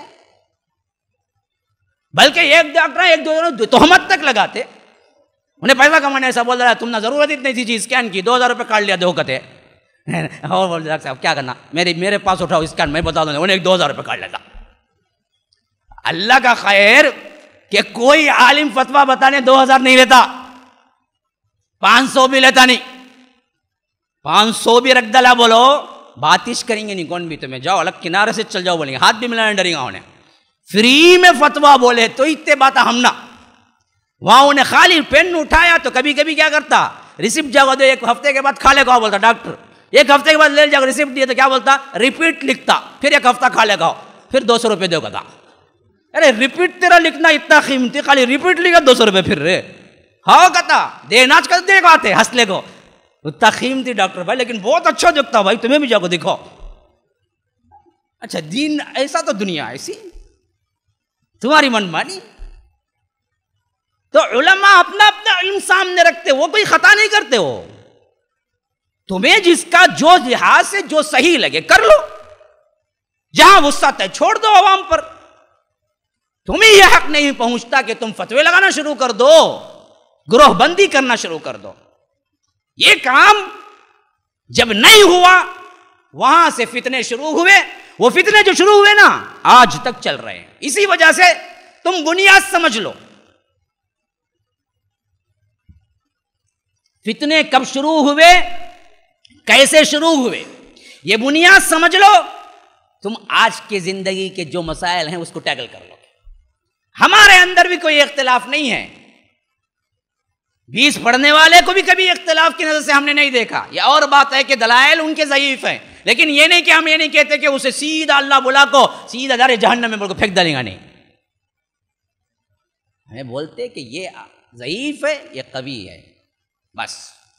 بلکہ ایک ڈاکٹر ایک دو تہمت تک لگاتے، انہیں پیسہ کمانے ایسا بول رہا ہے، تم نے ضرورت اتنی تھی چیز اسکین کی، 2000 روپے کاٹ لیا دو کتے، اور بول ڈاکٹر صاحب کیا کرنا، میرے پاس اٹھاؤ اسکین میں بتا دوں، انہیں ایک 2000 روپے کاٹ لیتا۔ اللہ کا خیر کہ کوئی عالم فتویٰ بتانے 2000 نہیں لیتا، 500 بھی لیتا نہیں، 500 بھی رکھ دلا بولو باتش کریں گے نہیں کون بھی، تمہیں جاؤ الگ کنارے سے چل جاؤ بولیں گے، ہاتھ بھی ملانے ڈریں گا انہیں، فری میں فتویٰ بولے تو اتنے بات ہم نہ، وہاں انہیں خالی پین اٹھایا تو کبھی کبھی کیا کرتا، ریسیپٹ جاؤ دو، ایک ہفتے کے بعد کھا لے گا بولتا ڈاکٹر، ایک ہفتے کے بعد لے جاؤ ریسیپٹ دیے تو کیا بولتا، ریپیٹ لکھتا، پھر ایک ہفتہ کھا لے گا، پھر 200 روپے دو گا، ارے ریپیٹ تیرا لکھنا اتنا قیمتی، خالی ریپیٹ لکھا 200 روپے پھر رے، ہاں کہتا دے ناچ کر دے گا آتے ہنس لے گو، اتنا قیمتی ڈاکٹر بھائی لیکن بہت اچھا دکھتا بھائی، تمہیں بھی جا کو دکھاؤ، اچھا دین ایسا تو دنیا ایسی، تمہاری من مانی۔ تو علماء اپنا علم سامنے رکھتے، وہ کوئی خطا نہیں کرتے، ہو تمہیں جس کا جو لحاظ سے جو صحیح لگے کر لو، جہاں وسعت ہے چھوڑ دو عوام پر، تمہیں یہ حق نہیں پہنچتا کہ تم فتوے لگانا شروع کر دو، گروہ بندی کرنا شروع کر دو. یہ کام جب نہیں ہوا وہاں سے فتنے شروع ہوئے. وہ فتنے جو شروع ہوئے نا آج تک چل رہے ہیں. اسی وجہ سے تم بنیاد سمجھ لو فتنے کب شروع ہوئے, کیسے شروع ہوئے, یہ بنیاد سمجھ لو. تم آج کی زندگی کے جو مسائل ہیں اس کو ٹیکل کر لو. ہمارے اندر بھی کوئی اختلاف نہیں ہے. 20 پڑھنے والے کو بھی کبھی اختلاف کی نظر سے ہم نے نہیں دیکھا. یہ اور بات ہے کہ دلائل ان کے ضعیف ہیں, لیکن یہ نہیں کہ ہم یہ نہیں کہتے کہ اسے سیدھا اللہ بلا کو سیدھا دار جہنم میں بول کو پھینک ڈالیں گا. نہیں, ہمیں بولتے کہ یہ ضعیف ہے, یہ قوی ہے, بس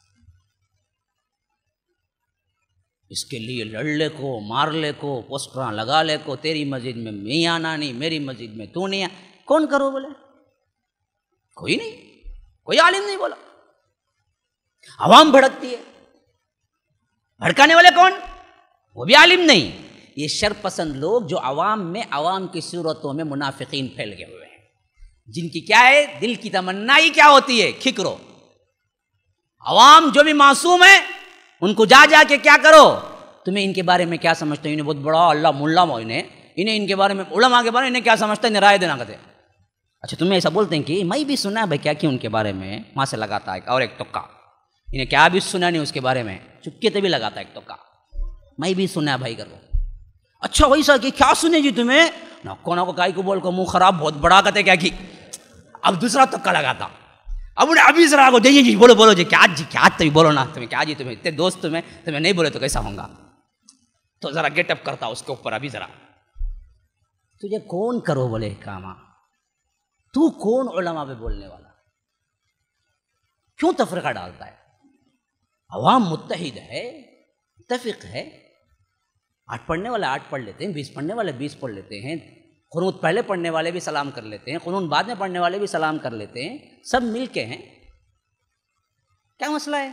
اس کے لیے لڑ لے کو, مار لے کو, پوسٹراں لگا لے کو, تیری مسجد میں میں آنا نہیں, میری مسجد میں تو نہیں. کون کرو بولے؟ کوئی نہیں, کوئی عالم نہیں بولا. عوام بھڑکتی ہے. بھڑکانے والے کون؟ وہ بھی عالم نہیں. یہ شر پسند لوگ جو عوام میں عوام کی صورتوں میں منافقین پھیل گئے ہوئے ہیں, جن کی کیا ہے دل کی تمنا ہی کیا ہوتی ہے, کھکرو. عوام جو بھی معصوم ہے ان کو جا جا کے کیا کرو, تمہیں ان کے بارے میں کیا سمجھتے ہیں, انہیں بہت بڑا اللہ ملا انہیں ان کے بارے میں علماء کے بارے میں انہیں کیا سمجھتے ہیں, رائے دینا کہتے ہیں. اچھا تمہیں ایسا بولتے ہیں کہ میں بھی سنا ہے بھائی کیا ان کے بارے میں, وہاں سے لگاتا ہے اور ایک تکا, انہیں کیا بھی سنا نہیں اس کے بارے میں, چپکے تے بھی لگاتا ہے ایک تکا, میں بھی سنا ہے بھائی کرو. اچھا ویسا کہ کیا سنے جی تمہیں, نہ کو کائی کو بول کو منہ خراب بہت بڑا کہتے کیا کی. اب دوسرا تکا لگاتا, اب انہیں ابھی ذرا کو جی بولو جی کیا تمہیں بولو نا, تمہیں کیا جی تمہیں اتنے دوست تمہیں نہیں بولے تو کیسا ہوں گا, تو ذرا گیٹ اپ کرتا اس کے اوپر. ابھی ذرا تجھے کون کرو بولے کاما, تو کون علماء پہ بولنے والا, کیوں تفرقہ ڈالتا ہے؟ عوام متحد ہے, متفق ہے. 8 پڑھنے والے 8 پڑھ لیتے ہیں, 20 پڑھنے والے 20 پڑھ لیتے ہیں, قنوت پہلے پڑھنے والے بھی سلام کر لیتے ہیں, قنوت بعد میں پڑھنے والے بھی سلام کر لیتے ہیں, سب مل کے ہیں. کیا مسئلہ ہے؟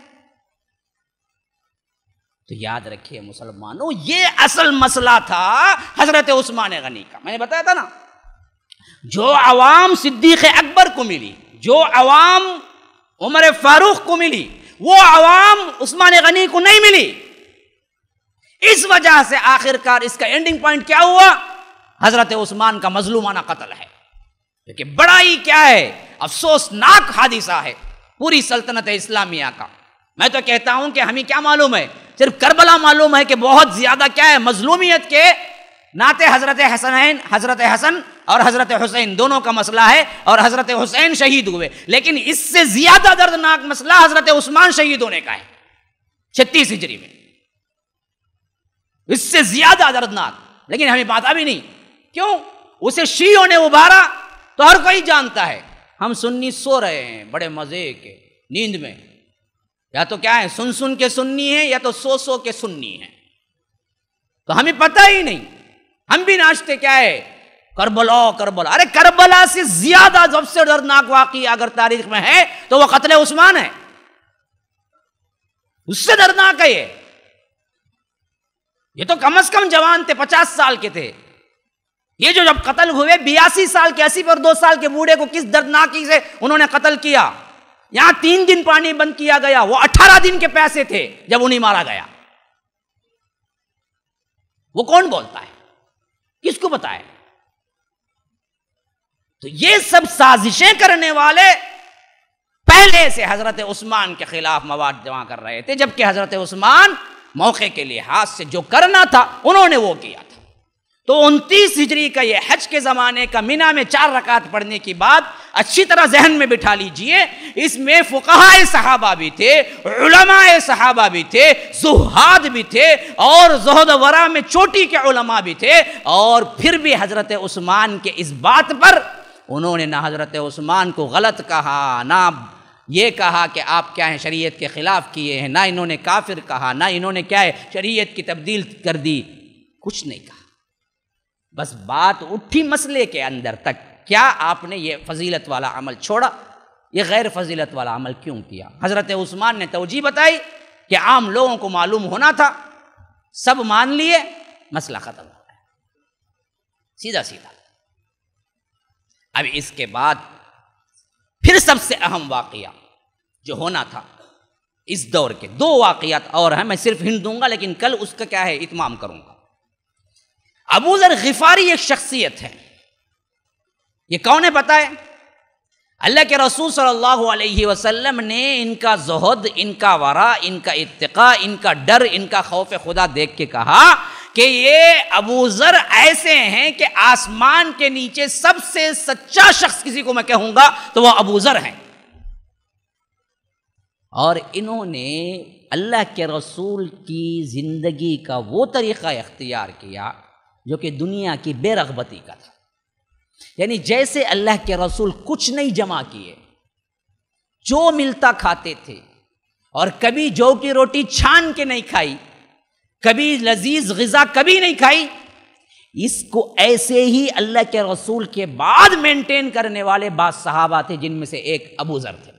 تو یاد رکھیے مسلمانوں, یہ اصل مسئلہ تھا حضرت عثمان غنی کا. میں نے بتایا تھا نا, جو عوام صدیق اکبر کو ملی, جو عوام عمر فاروق کو ملی, وہ عوام عثمان غنی کو نہیں ملی. اس وجہ سے آخر کار اس کا اینڈنگ پوائنٹ کیا ہوا, حضرت عثمان کا مظلومانہ قتل ہے. کیونکہ بڑا ہی کیا ہے افسوسناک حادثہ ہے پوری سلطنت اسلامیہ کا. میں تو کہتا ہوں کہ ہمیں کیا معلوم ہے, صرف کربلا معلوم ہے کہ بہت زیادہ کیا ہے مظلومیت کے ناطے حضرت حسن اور حضرت حسین دونوں کا مسئلہ ہے, اور حضرت حسین شہید ہوئے. لیکن اس سے زیادہ دردناک مسئلہ حضرت عثمان شہید ہونے کا ہے 36 ہجری میں, اس سے زیادہ دردناک. لیکن ہمیں پتا بھی نہیں کیوں, اسے شیعوں نے ابھارا تو ہر کوئی جانتا ہے. ہم سنی سو رہے ہیں بڑے مزے کے نیند میں, یا تو کیا ہے سن کے سنی ہے, یا تو سو کے سنی ہے, تو ہمیں پتہ ہی نہیں. ہم بھی ناچتے کیا ہے کربلا. ارے کربلا سے زیادہ سب سے دردناک واقعہ اگر تاریخ میں ہے تو وہ قتل عثمان ہے, اس سے دردناک ہے یہ تو کم از کم جوان تھے, 50 سال کے تھے. یہ جو جب قتل ہوئے 82 سال کے 80 پر 2 سال کے بوڑھے کو کس دردناکی سے انہوں نے قتل کیا. یہاں 3 دن پانی بند کیا گیا, وہ 18 دن کے پیسے تھے جب انہیں مارا گیا. وہ کون بولتا ہے, کس کو بتائے؟ تو یہ سب سازشیں کرنے والے پہلے سے حضرت عثمان کے خلاف مواد جمع کر رہے تھے, جبکہ حضرت عثمان موقع کے لحاظ سے جو کرنا تھا انہوں نے وہ کیا تھا. تو 29 ہجری کا یہ حج کے زمانے کا مینا میں 4 رکعت پڑھنے کی بات اچھی طرح ذہن میں بٹھا لیجئے. اس میں فقہاء صحابہ بھی تھے, علماء صحابہ بھی تھے, زہاد بھی تھے, اور زہد و ورع میں چوٹی کے علماء بھی تھے. اور پھر بھی حضرت عثمان کے اس بات پر انہوں نے نہ حضرت عثمان کو غلط کہا, نہ یہ کہا کہ آپ کیا ہیں شریعت کے خلاف کیے ہیں, نہ انہوں نے کافر کہا, نہ انہوں نے کیا ہے شریعت کی تبدیل کر دی, کچھ نہیں کہا. بس بات اٹھی مسئلے کے اندر تک, کیا آپ نے یہ فضیلت والا عمل چھوڑا, یہ غیر فضیلت والا عمل کیوں کیا. حضرت عثمان نے توجیہ بتائی کہ عام لوگوں کو معلوم ہونا تھا, سب مان لیے, مسئلہ ختم ہو گیا, سیدھا سیدھا. اب اس کے بعد پھر سب سے اہم واقعہ جو ہونا تھا اس دور کے. 2 واقعات اور ہیں، میں صرف ہنٹ دوں گا لیکن کل اس کا کیا ہے اتمام کروں گا. ابو ذر غفاری ایک شخصیت ہے. یہ کون ہے پتہ ہے؟ اللہ کے رسول صلی اللہ علیہ وسلم نے ان کا زہد، ان کا ورع، ان کا اتقاء، ان کا ڈر، ان کا خوف خدا دیکھ کے کہا کہ یہ ابو ذر ایسے ہیں کہ آسمان کے نیچے سب سے سچا شخص کسی کو میں کہوں گا تو وہ ابو ذر ہیں. اور انہوں نے اللہ کے رسول کی زندگی کا وہ طریقہ اختیار کیا جو کہ دنیا کی بے رغبتی کا تھا. یعنی جیسے اللہ کے رسول کچھ نہیں جمع کیے، جو ملتا کھاتے تھے، اور کبھی جو کی روٹی چھان کے نہیں کھائی، کبھی لذیذ غذا کبھی نہیں کھائی. اس کو ایسے ہی اللہ کے رسول کے بعد مینٹین کرنے والے بعض صحابہ تھے، جن میں سے ایک ابو ذر تھے.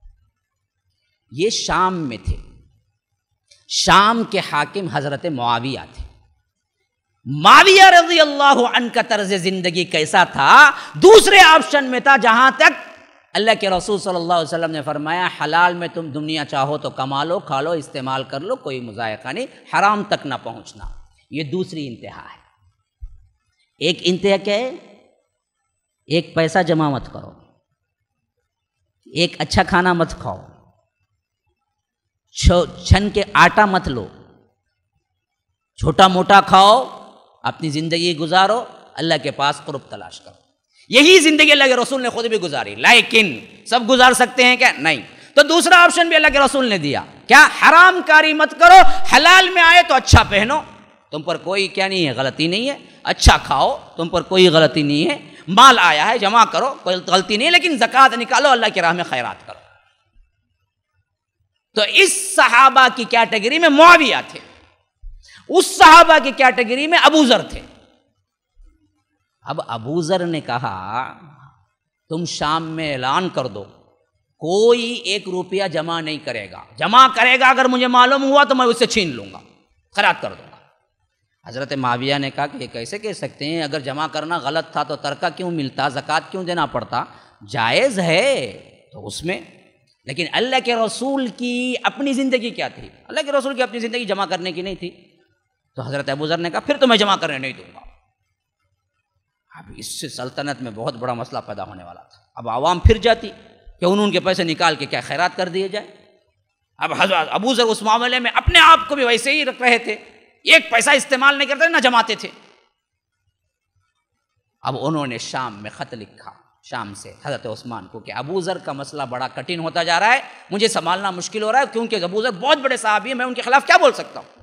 یہ شام میں تھے. شام کے حاکم حضرت معاویہ تھے. معاویہ رضی اللہ عنہ کا طرز زندگی کیسا تھا؟ دوسرے آپشن میں تھا جہاں تک اللہ کے رسول صلی اللہ علیہ وسلم نے فرمایا حلال میں تم دنیا چاہو تو کما لو، کھا لو، استعمال کر لو، کوئی مضائقہ نہیں، حرام تک نہ پہنچنا. یہ دوسری انتہا ہے. ایک انتہا کیا ہے؟ ایک پیسہ جمع مت کرو، ایک اچھا کھانا مت کھاؤ، چھن کے آٹا مت لو، چھوٹا موٹا کھاؤ، اپنی زندگی گزارو، اللہ کے پاس قرب تلاش کرو. یہی زندگی اللہ کے رسول نے خود بھی گزاری. لیکن سب گزار سکتے ہیں کیا؟ نہیں. تو دوسرا آپشن بھی اللہ کے رسول نے دیا، کیا؟ حرام کاری مت کرو، حلال میں آئے تو اچھا پہنو، تم پر کوئی کیا نہیں ہے، غلطی نہیں ہے. اچھا کھاؤ، تم پر کوئی غلطی نہیں ہے. مال آیا ہے جمع کرو، کوئی غلطی نہیں ہے، لیکن زکوٰۃ نکالو، اللہ کی راہ میں خیرات کرو. تو اس صحابہ کی کیٹیگری میں معاویہ تھے، اس صحابہ کی کیٹیگری میں ابو ذر تھے. اب ابو ذر نے کہا تم شام میں اعلان کر دو کوئی 1 روپیہ جمع نہیں کرے گا، جمع کرے گا اگر مجھے معلوم ہوا تو میں اس سے چھین لوں گا، خیرات کر دوں گا. حضرت معاویہ نے کہا کہ یہ کیسے کہہ سکتے ہیں؟ اگر جمع کرنا غلط تھا تو ترکہ کیوں ملتا، زکوٰۃ کیوں دینا پڑتا؟ جائز ہے تو اس میں. لیکن اللہ کے رسول کی اپنی زندگی کیا تھی؟ اللہ کے رسول کی اپنی زندگی جمع کرنے کی نہیں تھی. تو حضرت ابو ذر نے کہا پھر تو میں جمع کرنے نہیں دوں گا. اب اس سے سلطنت میں بہت بڑا مسئلہ پیدا ہونے والا تھا. اب عوام پھر جاتی کہ ان کے پیسے نکال کے کیا خیرات کر دیے جائے. اب حضرت ابو ذر اس معاملے میں اپنے آپ کو بھی ویسے ہی رکھ رہے تھے، 1 پیسہ استعمال نہیں کرتے، نہ جماتے تھے. اب انہوں نے شام میں خط لکھا، شام سے حضرت عثمان کو، کہ ابو ذر کا مسئلہ بڑا کٹھن ہوتا جا رہا ہے، مجھے سنبھالنا مشکل ہو رہا ہے، کیونکہ ابو ذر بہت بڑے صحابی ہیں، میں ان کے خلاف کیا بول سکتا ہوں.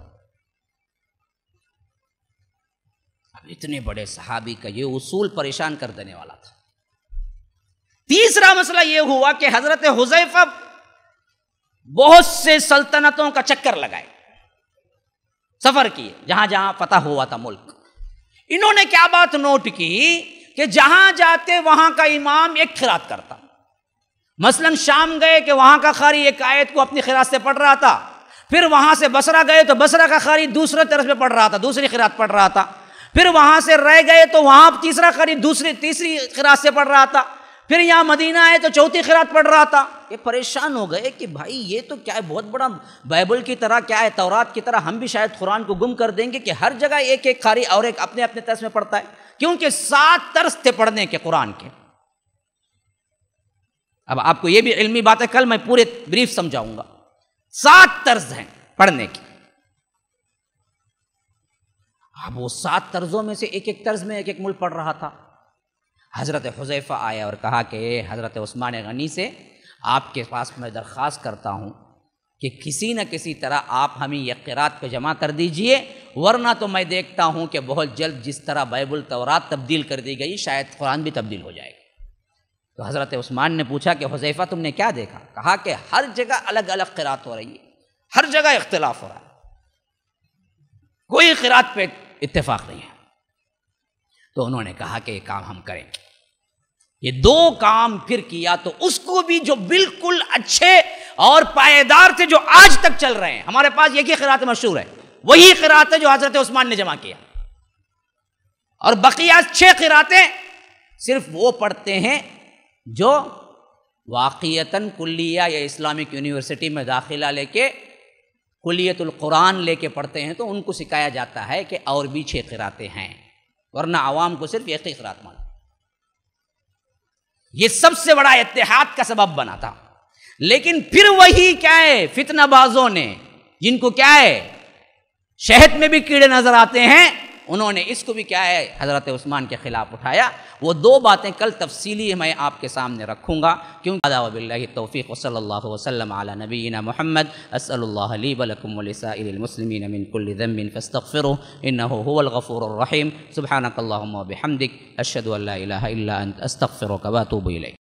اب اتنے بڑے صحابی کا یہ اصول پریشان کر دینے والا تھا. تیسرا مسئلہ یہ ہوا کہ حضرت حذیفہ بہت سے سلطنتوں کا چکر لگائے، سفر کیے، جہاں جہاں فتح ہوا تھا ملک. انہوں نے کیا بات نوٹ کی کہ جہاں جاتے وہاں کا امام ایک قرات کرتا. مثلا شام گئے کہ وہاں کا قاری ایک آیت کو اپنی قرات سے پڑھ رہا تھا، پھر وہاں سے بصرہ گئے تو بصرہ کا قاری دوسرے طرف پہ پڑھ رہا تھا، دوسری قرات پڑھ رہا تھا. پھر وہاں سے رہ گئے تو وہاں تیسرا قاری تیسری قرات سے پڑھ رہا تھا. پھر یہاں مدینہ آئے تو چوتھی قرات پڑھ رہا تھا. یہ پریشان ہو گئے کہ بھائی یہ تو کیا ہے، بہت بڑا بائبل کی طرح، کیا ہے تورات کی طرح، ہم بھی شاید قرآن کو گم کر دیں گے کہ ہر جگہ ایک ایک قاری اور ایک اپنے اپنے طرز میں پڑھتا ہے. کیونکہ 7 طرز تھے پڑھنے کے قرآن کے. اب آپ کو یہ بھی علمی بات ہے، کل میں پورے بریف سمجھاؤں گا. 7 طرز ہیں پڑھنے کی. اب وہ 7 طرزوں میں سے ایک ایک طرز میں ایک ایک ملک پڑھ رہا تھا. حضرت حذیفہ آیا اور کہا کہ حضرت عثمان غنی سے آپ کے پاس میں درخواست کرتا ہوں کہ کسی نہ کسی طرح آپ ہمیں یہ قرات پہ جمع کر دیجئے، ورنہ تو میں دیکھتا ہوں کہ بہت جلد جس طرح بائبل تورات تبدیل کر دی گئی شاید قرآن بھی تبدیل ہو جائے گا. تو حضرت عثمان نے پوچھا کہ حذیفہ تم نے کیا دیکھا؟ کہا کہ ہر جگہ الگ الگ قرات ہو رہی ہے، ہر جگہ اختلاف ہو رہا ہے، کوئی قرات پہ اتفاق نہیں ہے. تو انہوں نے کہا کہ یہ کام ہم کریں. یہ 2 کام پھر کیا تو اس کو بھی جو بالکل اچھے اور پائیدار تھے، جو آج تک چل رہے ہیں. ہمارے پاس ایک ہی قرات مشہور ہے، وہی قرات ہے جو حضرت عثمان نے جمع کیا. اور بقیہ 6 قراتیں صرف وہ پڑھتے ہیں جو واقعتاً کلیہ یا اسلامک یونیورسٹی میں داخلہ لے کے کلیت القرآن لے کے پڑھتے ہیں تو ان کو سکھایا جاتا ہے کہ اور بھی 6 قراتیں ہیں، ورنہ عوام کو صرف ایک ہی قرات معلوم۔ یہ سب سے بڑا اتحاد کا سبب بنا تھا۔ لیکن پھر وہی کیا ہے، فتنہ بازوں نے، جن کو کیا ہے شہد میں بھی کیڑے نظر آتے ہیں، انہوں نے اس کو بھی کیا ہے حضرت عثمان کے خلاف اٹھایا۔ وہ 2 باتیں کل تفصیلی میں آپ کے سامنے رکھوں گا، کیونکہ ادا باللہ التوفیق وصلی اللہ وسلم علی نبینا محمد۔ اسأل اللہ لی ولکم ولسائر المسلمین من کل ذنب فاستغفروه انہ هو الغفور الرحیم۔ سبحانک اللہم وبحمدک اشہد ان لا الہ الا انت استغفرک واتوب الیک۔